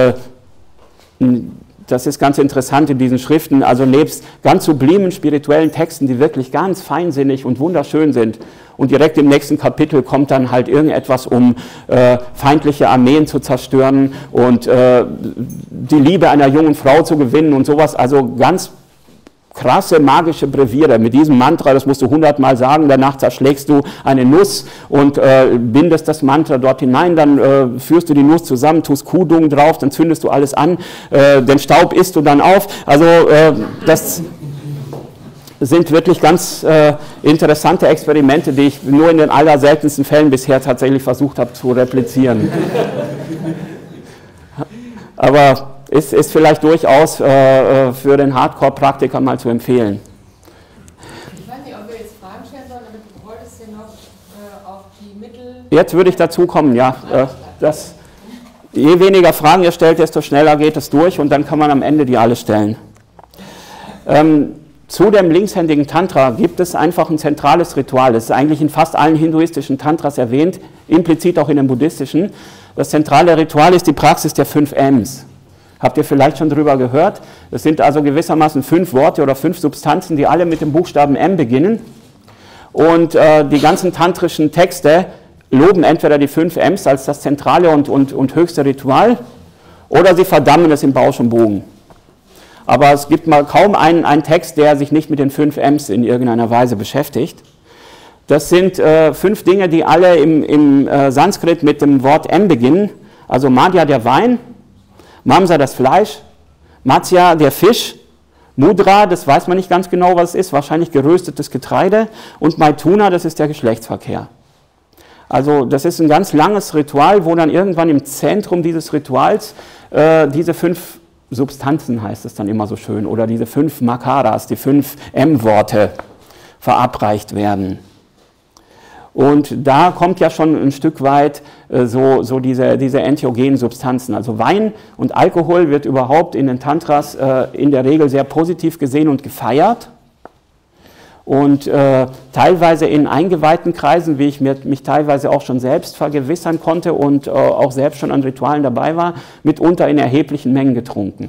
das ist ganz interessant in diesen Schriften, also nebst ganz sublimen spirituellen Texten, die wirklich ganz feinsinnig und wunderschön sind und direkt im nächsten Kapitel kommt dann halt irgendetwas, um feindliche Armeen zu zerstören und die Liebe einer jungen Frau zu gewinnen und sowas, also ganz krasse magische Breviere mit diesem Mantra, das musst du 100-mal sagen, danach zerschlägst du eine Nuss und bindest das Mantra dort hinein, dann führst du die Nuss zusammen, tust Kuhdung drauf, dann zündest du alles an, den Staub isst du dann auf, also das sind wirklich ganz interessante Experimente, die ich nur in den allerseltensten Fällen bisher tatsächlich versucht habe zu replizieren. Aber ist vielleicht durchaus für den Hardcore-Praktiker mal zu empfehlen. Ich weiß nicht, ob wir jetzt Fragen stellen sollen, aber du wolltest ja noch auf die Mittel... Jetzt würde ich dazu kommen, ja. Je weniger Fragen ihr stellt, desto schneller geht es durch und dann kann man am Ende die alle stellen. Zu dem linkshändigen Tantra gibt es einfach ein zentrales Ritual. Das ist eigentlich in fast allen hinduistischen Tantras erwähnt, implizit auch in den buddhistischen. Das zentrale Ritual ist die Praxis der 5 Ms. Habt ihr vielleicht schon drüber gehört? Das sind also gewissermaßen 5 Worte oder 5 Substanzen, die alle mit dem Buchstaben M beginnen. Und die ganzen tantrischen Texte loben entweder die 5 M's als das zentrale und höchste Ritual, oder sie verdammen es im Bausch und Bogen. Aber es gibt mal kaum einen Text, der sich nicht mit den 5 M's in irgendeiner Weise beschäftigt. Das sind 5 Dinge, die alle im Sanskrit mit dem Wort M beginnen. Also Madhya, der Wein, Mamsa, das Fleisch, Matsya, der Fisch, Mudra, das weiß man nicht ganz genau, was es ist, wahrscheinlich geröstetes Getreide, und Maithuna, das ist der Geschlechtsverkehr. Also das ist ein ganz langes Ritual, wo dann irgendwann im Zentrum dieses Rituals diese 5 Substanzen, heißt es dann immer so schön, oder diese 5 Makaras, die 5 M-Worte verabreicht werden. Und da kommt ja schon ein Stück weit so diese entheogenen Substanzen. Also Wein und Alkohol wird überhaupt in den Tantras in der Regel sehr positiv gesehen und gefeiert. Und teilweise in eingeweihten Kreisen, wie ich mich teilweise auch schon selbst vergewissern konnte und auch selbst schon an Ritualen dabei war, mitunter in erheblichen Mengen getrunken.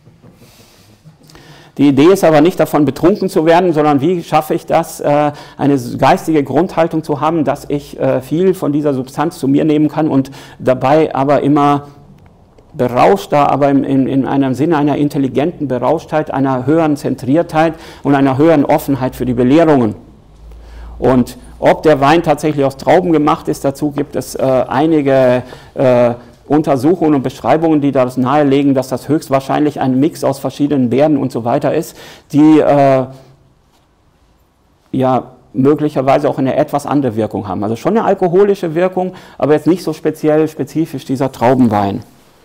Die Idee ist aber nicht davon betrunken zu werden, sondern wie schaffe ich das, eine geistige Grundhaltung zu haben, dass ich viel von dieser Substanz zu mir nehmen kann und dabei aber immer berauschter, aber in einem Sinne einer intelligenten Berauschtheit, einer höheren Zentriertheit und einer höheren Offenheit für die Belehrungen. Und ob der Wein tatsächlich aus Trauben gemacht ist, dazu gibt es einige Untersuchungen und Beschreibungen, die das nahelegen, dass das höchstwahrscheinlich ein Mix aus verschiedenen Beeren und so weiter ist, die ja möglicherweise auch eine etwas andere Wirkung haben. Also schon eine alkoholische Wirkung, aber jetzt nicht so spezifisch dieser Traubenwein.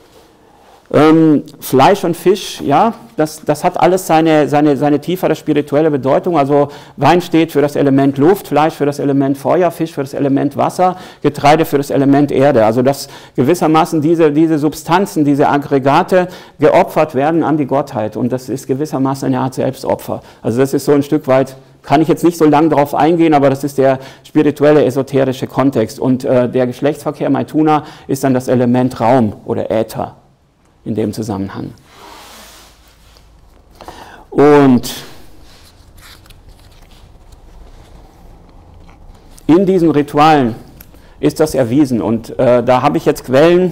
Fleisch und Fisch, ja, das hat alles seine tiefere spirituelle Bedeutung. Also Wein steht für das Element Luft, Fleisch für das Element Feuer, Fisch für das Element Wasser, Getreide für das Element Erde. Also dass gewissermaßen diese Substanzen, diese Aggregate geopfert werden an die Gottheit. Und das ist gewissermaßen eine Art Selbstopfer. Also das ist so ein Stück weit, kann ich jetzt nicht so lange darauf eingehen, aber das ist der spirituelle, esoterische Kontext. Und der Geschlechtsverkehr Maithuna ist dann das Element Raum oder Äther in dem Zusammenhang. Und in diesen Ritualen ist das erwiesen. Und da habe ich jetzt Quellen,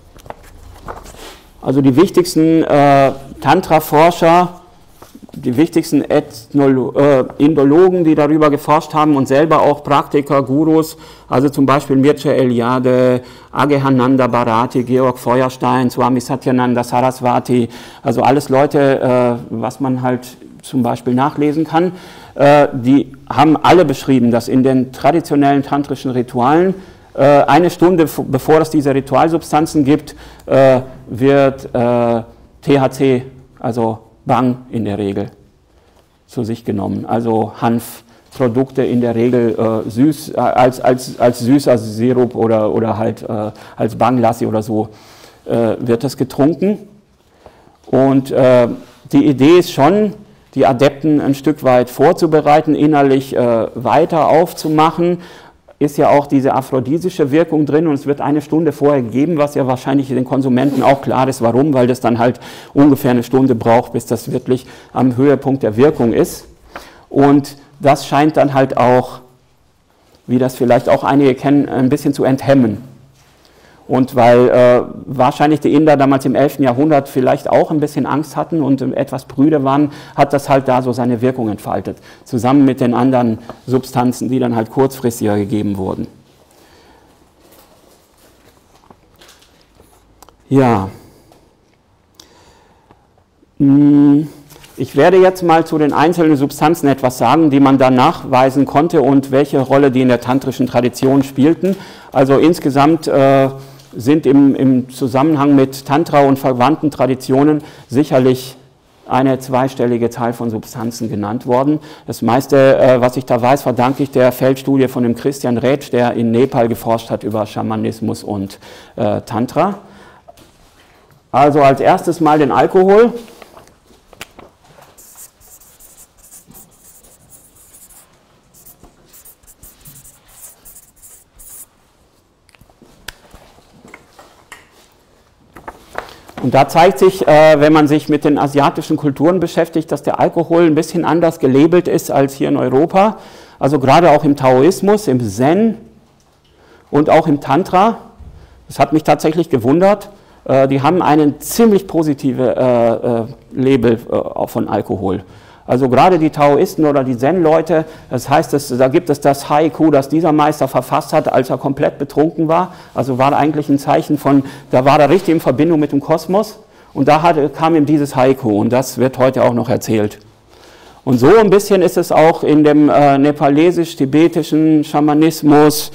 also die wichtigsten Tantra-Forscher, die wichtigsten Indologen, die darüber geforscht haben und selber auch Praktiker, Gurus, also zum Beispiel Mircea Eliade, Agehananda Bharati, Georg Feuerstein, Swami Satyananda Saraswati, also alles Leute, was man halt zum Beispiel nachlesen kann, die haben alle beschrieben, dass in den traditionellen tantrischen Ritualen eine Stunde bevor es diese Ritualsubstanzen gibt, wird THC, also Bhang in der Regel, zu sich genommen. Also Hanfprodukte in der Regel süß, als süßer Sirup oder halt als Bhang Lassi oder so wird das getrunken. Und die Idee ist schon, die Adepten ein Stück weit vorzubereiten, innerlich weiter aufzumachen. Ist ja auch diese aphrodisische Wirkung drin und es wird eine Stunde vorher gegeben, was ja wahrscheinlich den Konsumenten auch klar ist, warum, weil das dann halt ungefähr eine Stunde braucht, bis das wirklich am Höhepunkt der Wirkung ist. Und das scheint dann halt auch, wie das vielleicht auch einige kennen, ein bisschen zu enthemmen. Und weil wahrscheinlich die Inder damals im 11. Jahrhundert vielleicht auch ein bisschen Angst hatten und etwas prüde waren, hat das halt da so seine Wirkung entfaltet. Zusammen mit den anderen Substanzen, die dann halt kurzfristiger gegeben wurden. Ja. Ich werde jetzt mal zu den einzelnen Substanzen etwas sagen, die man da nachweisen konnte und welche Rolle die in der tantrischen Tradition spielten. Also insgesamt sind im Zusammenhang mit Tantra und verwandten Traditionen sicherlich eine zweistellige Zahl von Substanzen genannt worden. Das meiste, was ich da weiß, verdanke ich der Feldstudie von dem Christian Rätsch, der in Nepal geforscht hat über Schamanismus und Tantra. Also als erstes mal den Alkohol. Und da zeigt sich, wenn man sich mit den asiatischen Kulturen beschäftigt, dass der Alkohol ein bisschen anders gelabelt ist als hier in Europa. Also gerade auch im Taoismus, im Zen und auch im Tantra. Das hat mich tatsächlich gewundert. Die haben einen ziemlich positive Label von Alkohol. Also gerade die Taoisten oder die Zen-Leute, das heißt, da gibt es das Haiku, das dieser Meister verfasst hat, als er komplett betrunken war. Also war eigentlich ein Zeichen von, da war er richtig in Verbindung mit dem Kosmos. Und da kam ihm dieses Haiku und das wird heute auch noch erzählt. Und so ein bisschen ist es auch in dem nepalesisch-tibetischen Schamanismus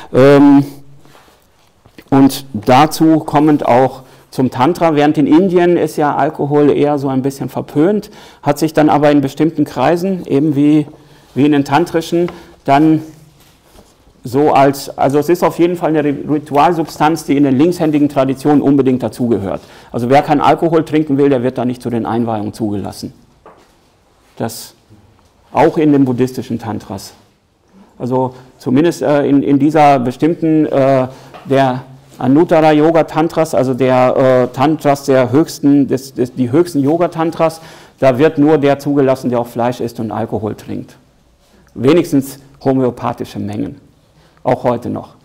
und dazu kommend auch zum Tantra, während in Indien ist ja Alkohol eher so ein bisschen verpönt, hat sich dann aber in bestimmten Kreisen, eben wie in den tantrischen, dann so also es ist auf jeden Fall eine Ritualsubstanz, die in den linkshändigen Traditionen unbedingt dazugehört. Also wer keinen Alkohol trinken will, der wird da nicht zu den Einweihungen zugelassen. Das auch in den buddhistischen Tantras. Also zumindest in dieser bestimmten, der Anuttara Yoga Tantras, also der Tantras der höchsten, die höchsten Yoga Tantras, da wird nur der zugelassen, der auch Fleisch isst und Alkohol trinkt. Wenigstens homöopathische Mengen, auch heute noch.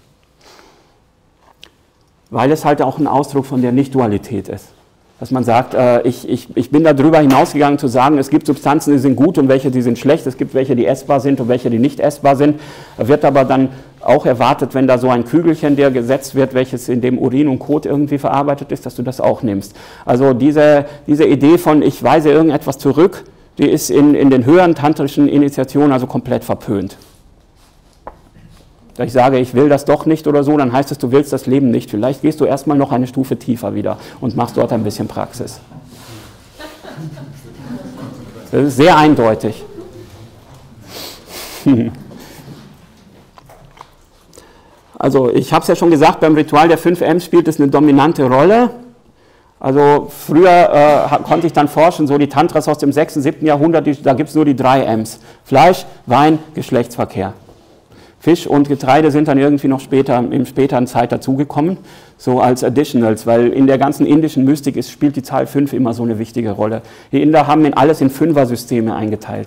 Weil es halt auch ein Ausdruck von der Nicht-Dualität ist. Dass man sagt, ich bin darüber hinausgegangen zu sagen, es gibt Substanzen, die sind gut und welche, die sind schlecht, es gibt welche, die essbar sind und welche, die nicht essbar sind. Wird aber dann auch erwartet, wenn da so ein Kügelchen, der gesetzt wird, welches in dem Urin und Kot irgendwie verarbeitet ist, dass du das auch nimmst. Also diese Idee von, ich weise irgendetwas zurück, die ist in den höheren tantrischen Initiationen also komplett verpönt. Da ich sage, ich will das doch nicht oder so, dann heißt es, du willst das Leben nicht. Vielleicht gehst du erstmal noch eine Stufe tiefer wieder und machst dort ein bisschen Praxis. Das ist sehr eindeutig. Also ich habe es ja schon gesagt, beim Ritual der 5 M's spielt es eine dominante Rolle. Also früher konnte ich dann forschen, so die Tantras aus dem 6. und 7. Jahrhundert, da gibt es nur die 3 M's. Fleisch, Wein, Geschlechtsverkehr. Fisch und Getreide sind dann irgendwie noch im späteren Zeit dazugekommen, so als Additionals, weil in der ganzen indischen Mystik spielt die Zahl 5 immer so eine wichtige Rolle. Die Inder haben alles in 5er-Systeme eingeteilt.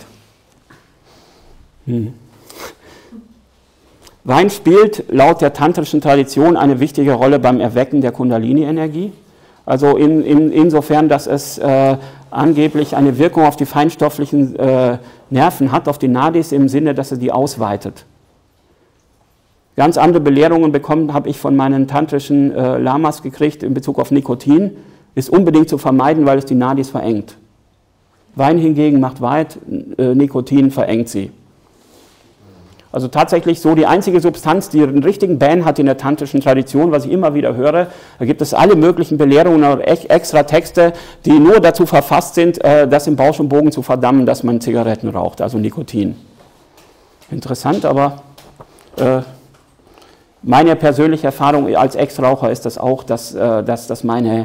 Wein spielt laut der tantrischen Tradition eine wichtige Rolle beim Erwecken der Kundalini-Energie. Also insofern, dass es angeblich eine Wirkung auf die feinstofflichen Nerven hat, auf die Nadis, im Sinne, dass er die ausweitet. Ganz andere Belehrungen habe ich von meinen tantrischen Lamas gekriegt in Bezug auf Nikotin. Ist unbedingt zu vermeiden, weil es die Nadis verengt. Wein hingegen macht weit, Nikotin verengt sie. Also tatsächlich so die einzige Substanz, die einen richtigen Ban hat in der tantrischen Tradition, was ich immer wieder höre, da gibt es alle möglichen Belehrungen oder extra Texte, die nur dazu verfasst sind, das im Bausch und Bogen zu verdammen, dass man Zigaretten raucht, also Nikotin. Interessant, aber meine persönliche Erfahrung als Ex-Raucher ist das auch, dass meine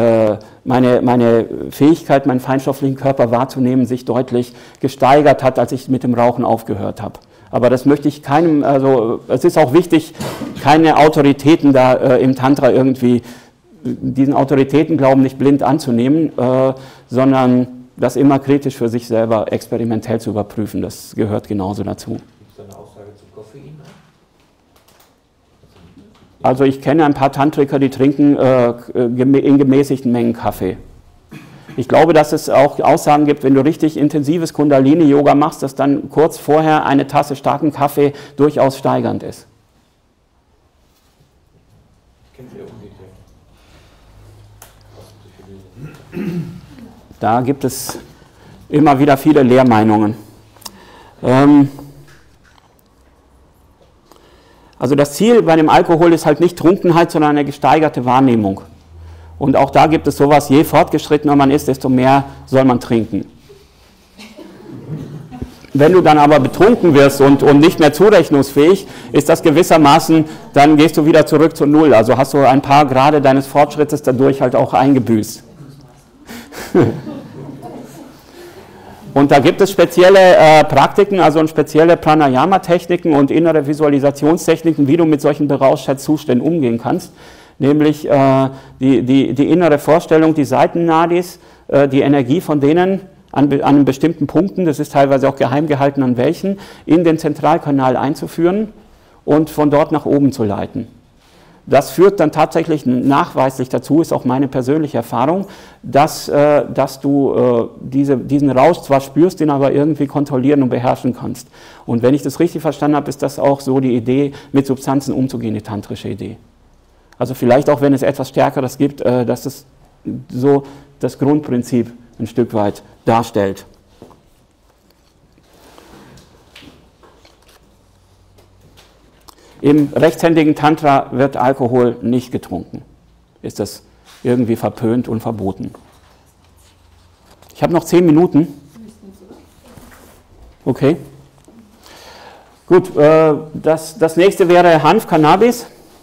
Fähigkeit, meinen feinstofflichen Körper wahrzunehmen, sich deutlich gesteigert hat, als ich mit dem Rauchen aufgehört habe. Aber das möchte ich keinem, also es ist auch wichtig, keine Autoritäten da im Tantra irgendwie, diesen Autoritätenglauben nicht blind anzunehmen, sondern das immer kritisch für sich selber experimentell zu überprüfen. Das gehört genauso dazu. Gibt es eine Aussage zu Koffein? Also ich kenne ein paar Tantriker, die trinken in gemäßigten Mengen Kaffee. Ich glaube, dass es auch Aussagen gibt, wenn du richtig intensives Kundalini-Yoga machst, dass dann kurz vorher eine Tasse starken Kaffee durchaus steigernd ist. Kennt ihr umgekehrt? Da gibt es immer wieder viele Lehrmeinungen. Also das Ziel bei dem Alkohol ist halt nicht Trunkenheit, sondern eine gesteigerte Wahrnehmung. Und auch da gibt es sowas, je fortgeschrittener man ist, desto mehr soll man trinken. Wenn du dann aber betrunken wirst und nicht mehr zurechnungsfähig, ist das gewissermaßen, dann gehst du wieder zurück zu Null. Also hast du ein paar Grade deines Fortschrittes dadurch halt auch eingebüßt. Und da gibt es spezielle Praktiken, also spezielle Pranayama-Techniken und innere Visualisationstechniken, wie du mit solchen Berauschtheitszuständen umgehen kannst. Nämlich die innere Vorstellung, die Seitennadis, die Energie von denen an bestimmten Punkten, das ist teilweise auch geheim gehalten, an welchen, in den Zentralkanal einzuführen und von dort nach oben zu leiten. Das führt dann tatsächlich nachweislich dazu, ist auch meine persönliche Erfahrung, dass du diesen Rausch zwar spürst, den aber irgendwie kontrollieren und beherrschen kannst. Und wenn ich das richtig verstanden habe, ist das auch so die Idee, mit Substanzen umzugehen, die tantrische Idee. Also vielleicht auch, wenn es etwas Stärkeres gibt, dass es so das Grundprinzip ein Stück weit darstellt. Im rechtshändigen Tantra wird Alkohol nicht getrunken. Ist das irgendwie verpönt und verboten. Ich habe noch 10 Minuten. Okay. Gut, das nächste wäre Hanf, Cannabis.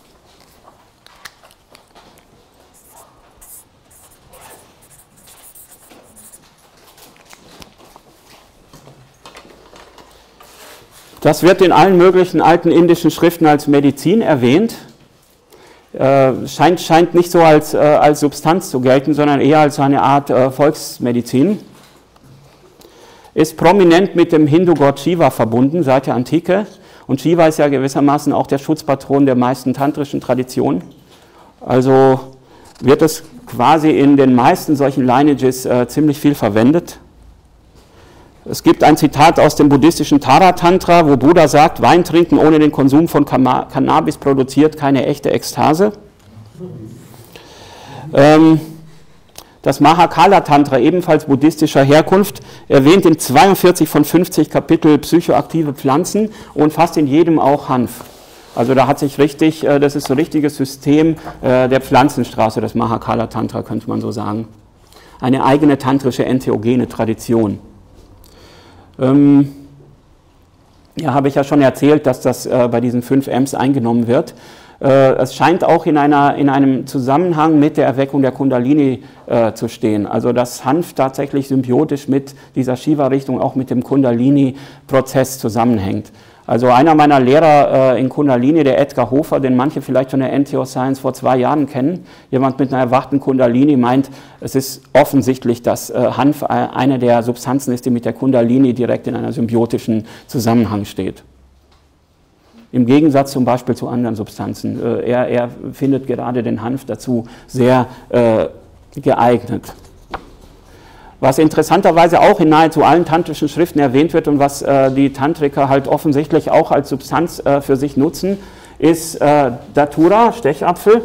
Das wird in allen möglichen alten indischen Schriften als Medizin erwähnt. Scheint nicht so als Substanz zu gelten, sondern eher als eine Art Volksmedizin. Ist prominent mit dem Hindu-Gott Shiva verbunden seit der Antike. Und Shiva ist ja gewissermaßen auch der Schutzpatron der meisten tantrischen Traditionen. Also wird es quasi in den meisten solchen Lineages ziemlich viel verwendet. Es gibt ein Zitat aus dem buddhistischen Tara-Tantra, wo Buddha sagt, Wein trinken ohne den Konsum von Cannabis produziert keine echte Ekstase. Das Mahakala-Tantra, ebenfalls buddhistischer Herkunft, erwähnt in 42 von 50 Kapitel psychoaktive Pflanzen und fast in jedem auch Hanf. Also da hat sich richtig, das ist so ein richtiges System der Pflanzenstraße, das Mahakala-Tantra, könnte man so sagen. Eine eigene tantrische entheogene Tradition. Ja, habe ich ja schon erzählt, dass das bei diesen 5 M's eingenommen wird. Es scheint auch in einem Zusammenhang mit der Erweckung der Kundalini zu stehen. Also dass Hanf tatsächlich symbiotisch mit dieser Shiva-Richtung, auch mit dem Kundalini-Prozess zusammenhängt. Also einer meiner Lehrer in Kundalini, der Edgar Hofer, den manche vielleicht von der NTO Science vor 2 Jahren kennen, jemand mit einer erwachten Kundalini, meint, es ist offensichtlich, dass Hanf eine der Substanzen ist, die mit der Kundalini direkt in einer symbiotischen Zusammenhang steht. Im Gegensatz zum Beispiel zu anderen Substanzen. Er findet gerade den Hanf dazu sehr geeignet. Was interessanterweise auch in nahezu allen tantrischen Schriften erwähnt wird und was die Tantriker halt offensichtlich auch als Substanz für sich nutzen, ist Datura, Stechapfel.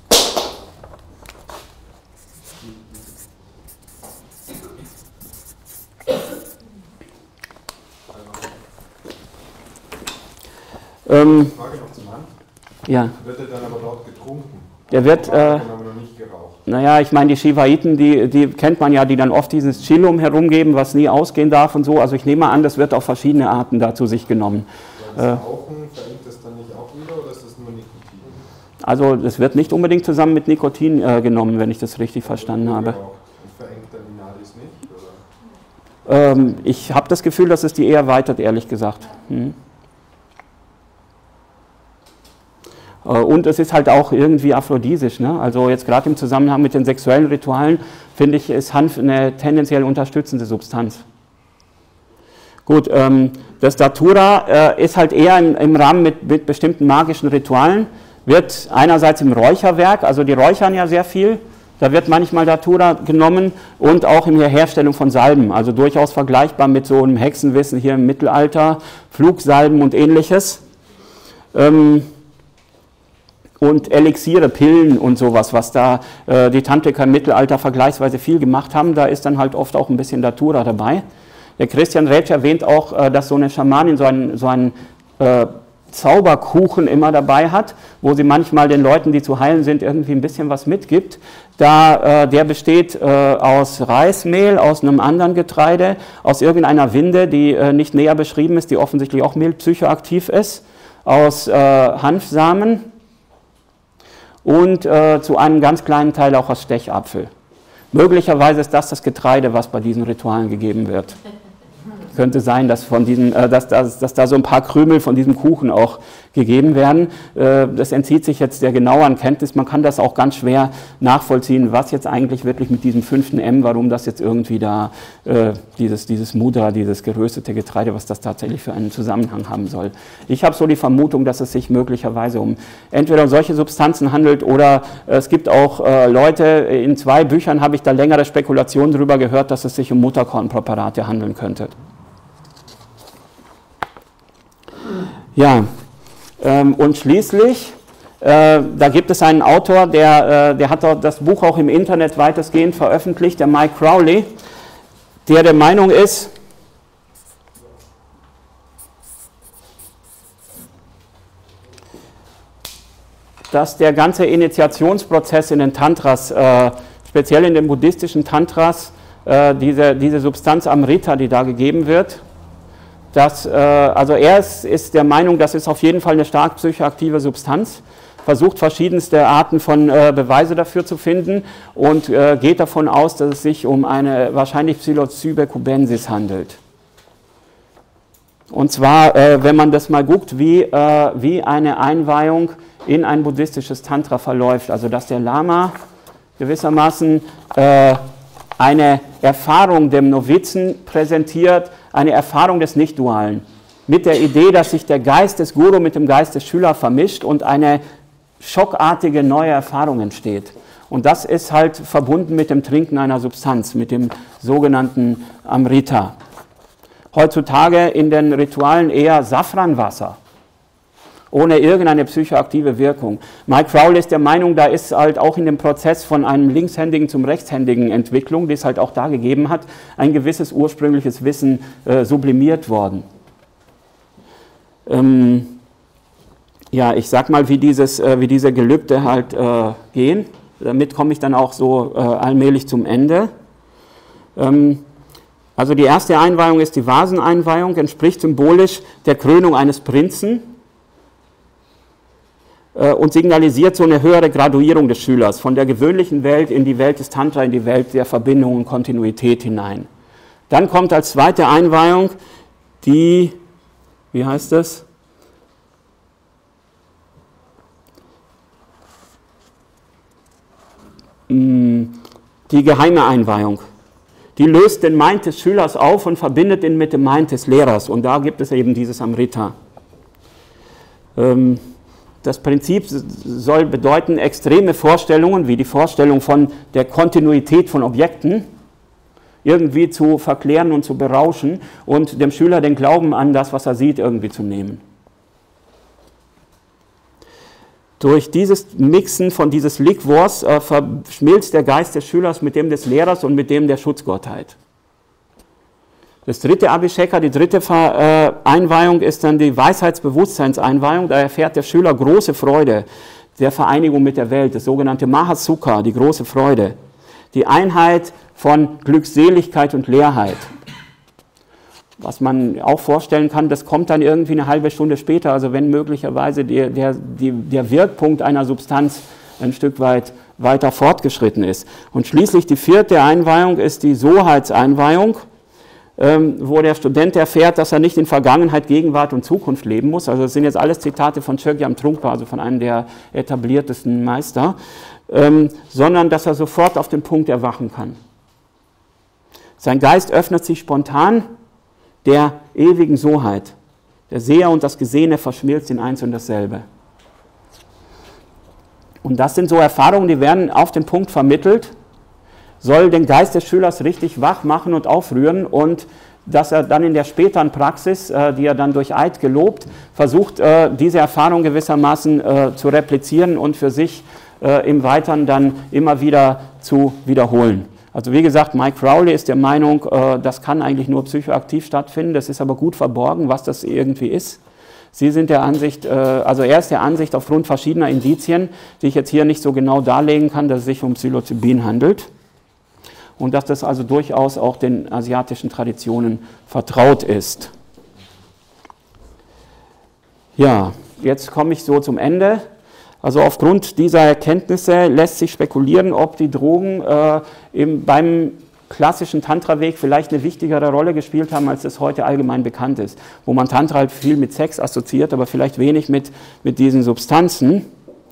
Frage noch zum Hanf. Ja. Wird er dann aber dort getrunken? Der wird, aber noch nicht geraucht. Naja, ich meine, die Shivaiten, die kennt man ja, die dann oft dieses Chillum herumgeben, was nie ausgehen darf und so. Also ich nehme an, das wird auf verschiedene Arten da zu sich genommen. Das Rauchen, verengt das dann nicht auch wieder oder ist das nur Nikotin? Also das wird nicht unbedingt zusammen mit Nikotin genommen, wenn ich das richtig verstanden habe. Und verengt dann die Nadis nicht? Oder? Ich habe das Gefühl, dass es die eher erweitert, ehrlich gesagt. Und es ist halt auch irgendwie aphrodisisch. Ne? Also jetzt gerade im Zusammenhang mit den sexuellen Ritualen, finde ich, ist Hanf eine tendenziell unterstützende Substanz. Gut, das Datura ist halt eher im Rahmen mit bestimmten magischen Ritualen, wird einerseits im Räucherwerk, also die räuchern ja sehr viel, da wird manchmal Datura genommen und auch in der Herstellung von Salben, also durchaus vergleichbar mit so einem Hexenwissen hier im Mittelalter, Flugsalben und ähnliches. Und Elixiere, Pillen und sowas, was da die Tantriker im Mittelalter vergleichsweise viel gemacht haben, da ist dann halt oft auch ein bisschen Datura dabei. Der Christian Rätsch erwähnt auch, dass so eine Schamanin so einen Zauberkuchen immer dabei hat, wo sie manchmal den Leuten, die zu heilen sind, irgendwie ein bisschen was mitgibt. Der besteht aus Reismehl, aus einem anderen Getreide, aus irgendeiner Winde, die nicht näher beschrieben ist, die offensichtlich auch mehlpsychoaktiv ist, aus Hanfsamen, und zu einem ganz kleinen Teil auch aus Stechapfel. Möglicherweise ist das Getreide, was bei diesen Ritualen gegeben wird. könnte sein, dass, dass da so ein paar Krümel von diesem Kuchen auch gegeben werden. Das entzieht sich jetzt der genaueren Kenntnis. Man kann das auch ganz schwer nachvollziehen, was jetzt eigentlich wirklich mit diesem 5. M, warum das jetzt irgendwie da, dieses Mudra, dieses geröstete Getreide, was das tatsächlich für einen Zusammenhang haben soll. Ich habe so die Vermutung, dass es sich möglicherweise um entweder solche Substanzen handelt oder es gibt auch Leute, in 2 Büchern habe ich da längere Spekulationen darüber gehört, dass es sich um Mutterkornpräparate handeln könnte. Ja, und schließlich, da gibt es einen Autor, der hat das Buch auch im Internet weitestgehend veröffentlicht, der Mike Crowley, der Meinung ist, dass der ganze Initiationsprozess in den Tantras, speziell in den buddhistischen Tantras, diese Substanz Amrita, die da gegeben wird, also er ist der Meinung, das ist auf jeden Fall eine stark psychoaktive Substanz, versucht verschiedenste Arten von Beweise dafür zu finden und geht davon aus, dass es sich um eine wahrscheinlich Psilocybe cubensis handelt. Und zwar, wenn man das mal guckt, wie eine Einweihung in ein buddhistisches Tantra verläuft, also dass der Lama gewissermaßen eine Erfahrung dem Novizen präsentiert, eine Erfahrung des Nicht-Dualen, mit der Idee, dass sich der Geist des Guru mit dem Geist des Schülers vermischt und eine schockartige neue Erfahrung entsteht. Und das ist halt verbunden mit dem Trinken einer Substanz, mit dem sogenannten Amrita. Heutzutage in den Ritualen eher Safranwasser, ohne irgendeine psychoaktive Wirkung. Mike Crowley ist der Meinung, da ist halt auch in dem Prozess von einem Linkshändigen zum Rechtshändigen Entwicklung, die es halt auch da gegeben hat, ein gewisses ursprüngliches Wissen sublimiert worden. Ja, ich sag mal, wie diese Gelübde halt gehen. Damit komme ich dann auch so allmählich zum Ende. Also die erste Einweihung ist die Vaseneinweihung, entspricht symbolisch der Krönung eines Prinzen und signalisiert so eine höhere Graduierung des Schülers von der gewöhnlichen Welt in die Welt des Tantra, in die Welt der Verbindung und Kontinuität hinein. Dann kommt als zweite Einweihung die, wie heißt das? Die geheime Einweihung. Die löst den Mind des Schülers auf und verbindet ihn mit dem Mind des Lehrers. Und da gibt es eben dieses Amrita. Das Prinzip soll bedeuten, extreme Vorstellungen, wie die Vorstellung von der Kontinuität von Objekten, irgendwie zu verklären und zu berauschen und dem Schüler den Glauben an das, was er sieht, irgendwie zu nehmen. Durch dieses Mixen von dieses Liquors verschmilzt der Geist des Schülers mit dem des Lehrers und mit dem der Schutzgottheit. Das dritte Abhisheka, die dritte Einweihung ist dann die Weisheitsbewusstseinseinweihung. Da erfährt der Schüler große Freude der Vereinigung mit der Welt, das sogenannte Mahasukha, die große Freude. Die Einheit von Glückseligkeit und Leerheit. Was man auch vorstellen kann, das kommt dann irgendwie eine halbe Stunde später, also wenn möglicherweise der Wirkpunkt einer Substanz ein Stück weit weiter fortgeschritten ist. Und schließlich die vierte Einweihung ist die Soheitseinweihung, wo der Student erfährt, dass er nicht in Vergangenheit, Gegenwart und Zukunft leben muss. Also das sind jetzt alles Zitate von Chögyam Trungpa, also von einem der etabliertesten Meister, sondern dass er sofort auf den Punkt erwachen kann. Sein Geist öffnet sich spontan der ewigen Soheit. Der Seher und das Gesehene verschmilzt in eins und dasselbe. Und das sind so Erfahrungen, die werden auf den Punkt vermittelt, soll den Geist des Schülers richtig wach machen und aufrühren und dass er dann in der späteren Praxis, die er dann durch Eid gelobt, versucht, diese Erfahrung gewissermaßen zu replizieren und für sich im Weiteren dann immer wieder zu wiederholen. Also wie gesagt, Mike Crowley ist der Meinung, das kann eigentlich nur psychoaktiv stattfinden, das ist aber gut verborgen, was das irgendwie ist. Sie sind der Ansicht, also er ist der Ansicht aufgrund verschiedener Indizien, die ich jetzt hier nicht so genau darlegen kann, dass es sich um Psilocybin handelt. Und dass das also durchaus auch den asiatischen Traditionen vertraut ist. Ja, jetzt komme ich so zum Ende. Also aufgrund dieser Erkenntnisse lässt sich spekulieren, ob die Drogen beim klassischen Tantra-Weg vielleicht eine wichtigere Rolle gespielt haben, als es heute allgemein bekannt ist. Wo man Tantra halt viel mit Sex assoziiert, aber vielleicht wenig mit diesen Substanzen.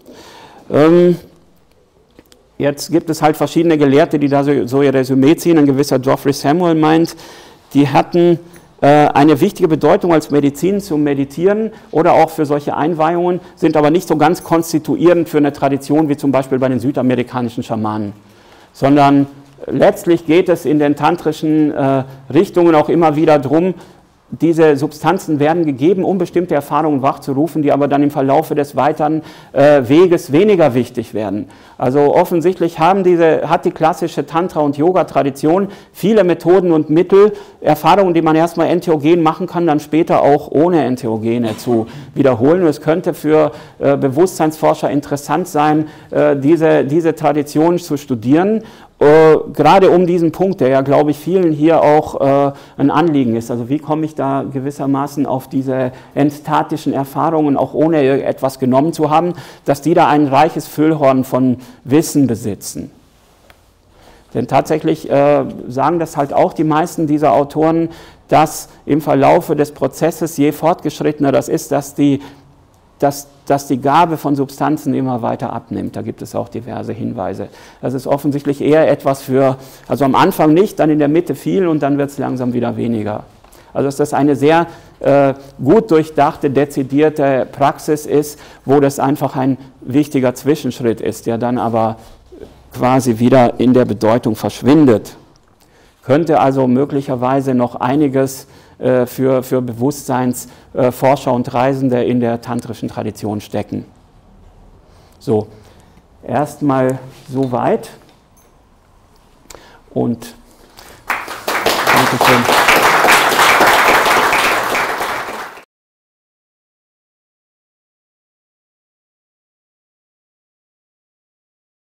Jetzt gibt es halt verschiedene Gelehrte, die da so ihr Resümee ziehen. Ein gewisser Geoffrey Samuel meint, die hatten eine wichtige Bedeutung als Medizin zum Meditieren oder auch für solche Einweihungen, sind aber nicht so ganz konstituierend für eine Tradition wie zum Beispiel bei den südamerikanischen Schamanen, sondern letztlich geht es in den tantrischen Richtungen auch immer wieder darum, diese Substanzen werden gegeben, um bestimmte Erfahrungen wachzurufen, die aber dann im Verlaufe des weiteren Weges weniger wichtig werden. Also offensichtlich hat die klassische Tantra- und Yoga-Tradition viele Methoden und Mittel, Erfahrungen, die man erstmal entheogen machen kann, dann später auch ohne Entheogene zu wiederholen. Und es könnte für Bewusstseinsforscher interessant sein, diese Tradition zu studieren. Gerade um diesen Punkt, der ja, glaube ich, vielen hier auch ein Anliegen ist. Also wie komme ich da gewissermaßen auf diese entstatischen Erfahrungen, auch ohne etwas genommen zu haben, dass die da ein reiches Füllhorn von Wissen besitzen. Denn tatsächlich sagen das halt auch die meisten dieser Autoren, dass im Verlaufe des Prozesses, je fortgeschrittener das ist, dass die Gabe von Substanzen immer weiter abnimmt. Da gibt es auch diverse Hinweise. Das ist offensichtlich eher etwas also am Anfang nicht, dann in der Mitte viel und dann wird es langsam wieder weniger. Also dass das eine sehr gut durchdachte, dezidierte Praxis ist, wo das einfach ein wichtiger Zwischenschritt ist, der dann aber quasi wieder in der Bedeutung verschwindet. Könnte also möglicherweise noch einiges für Bewusstseinsforscher und Reisende in der tantrischen Tradition stecken. So, erstmal soweit und Dankeschön.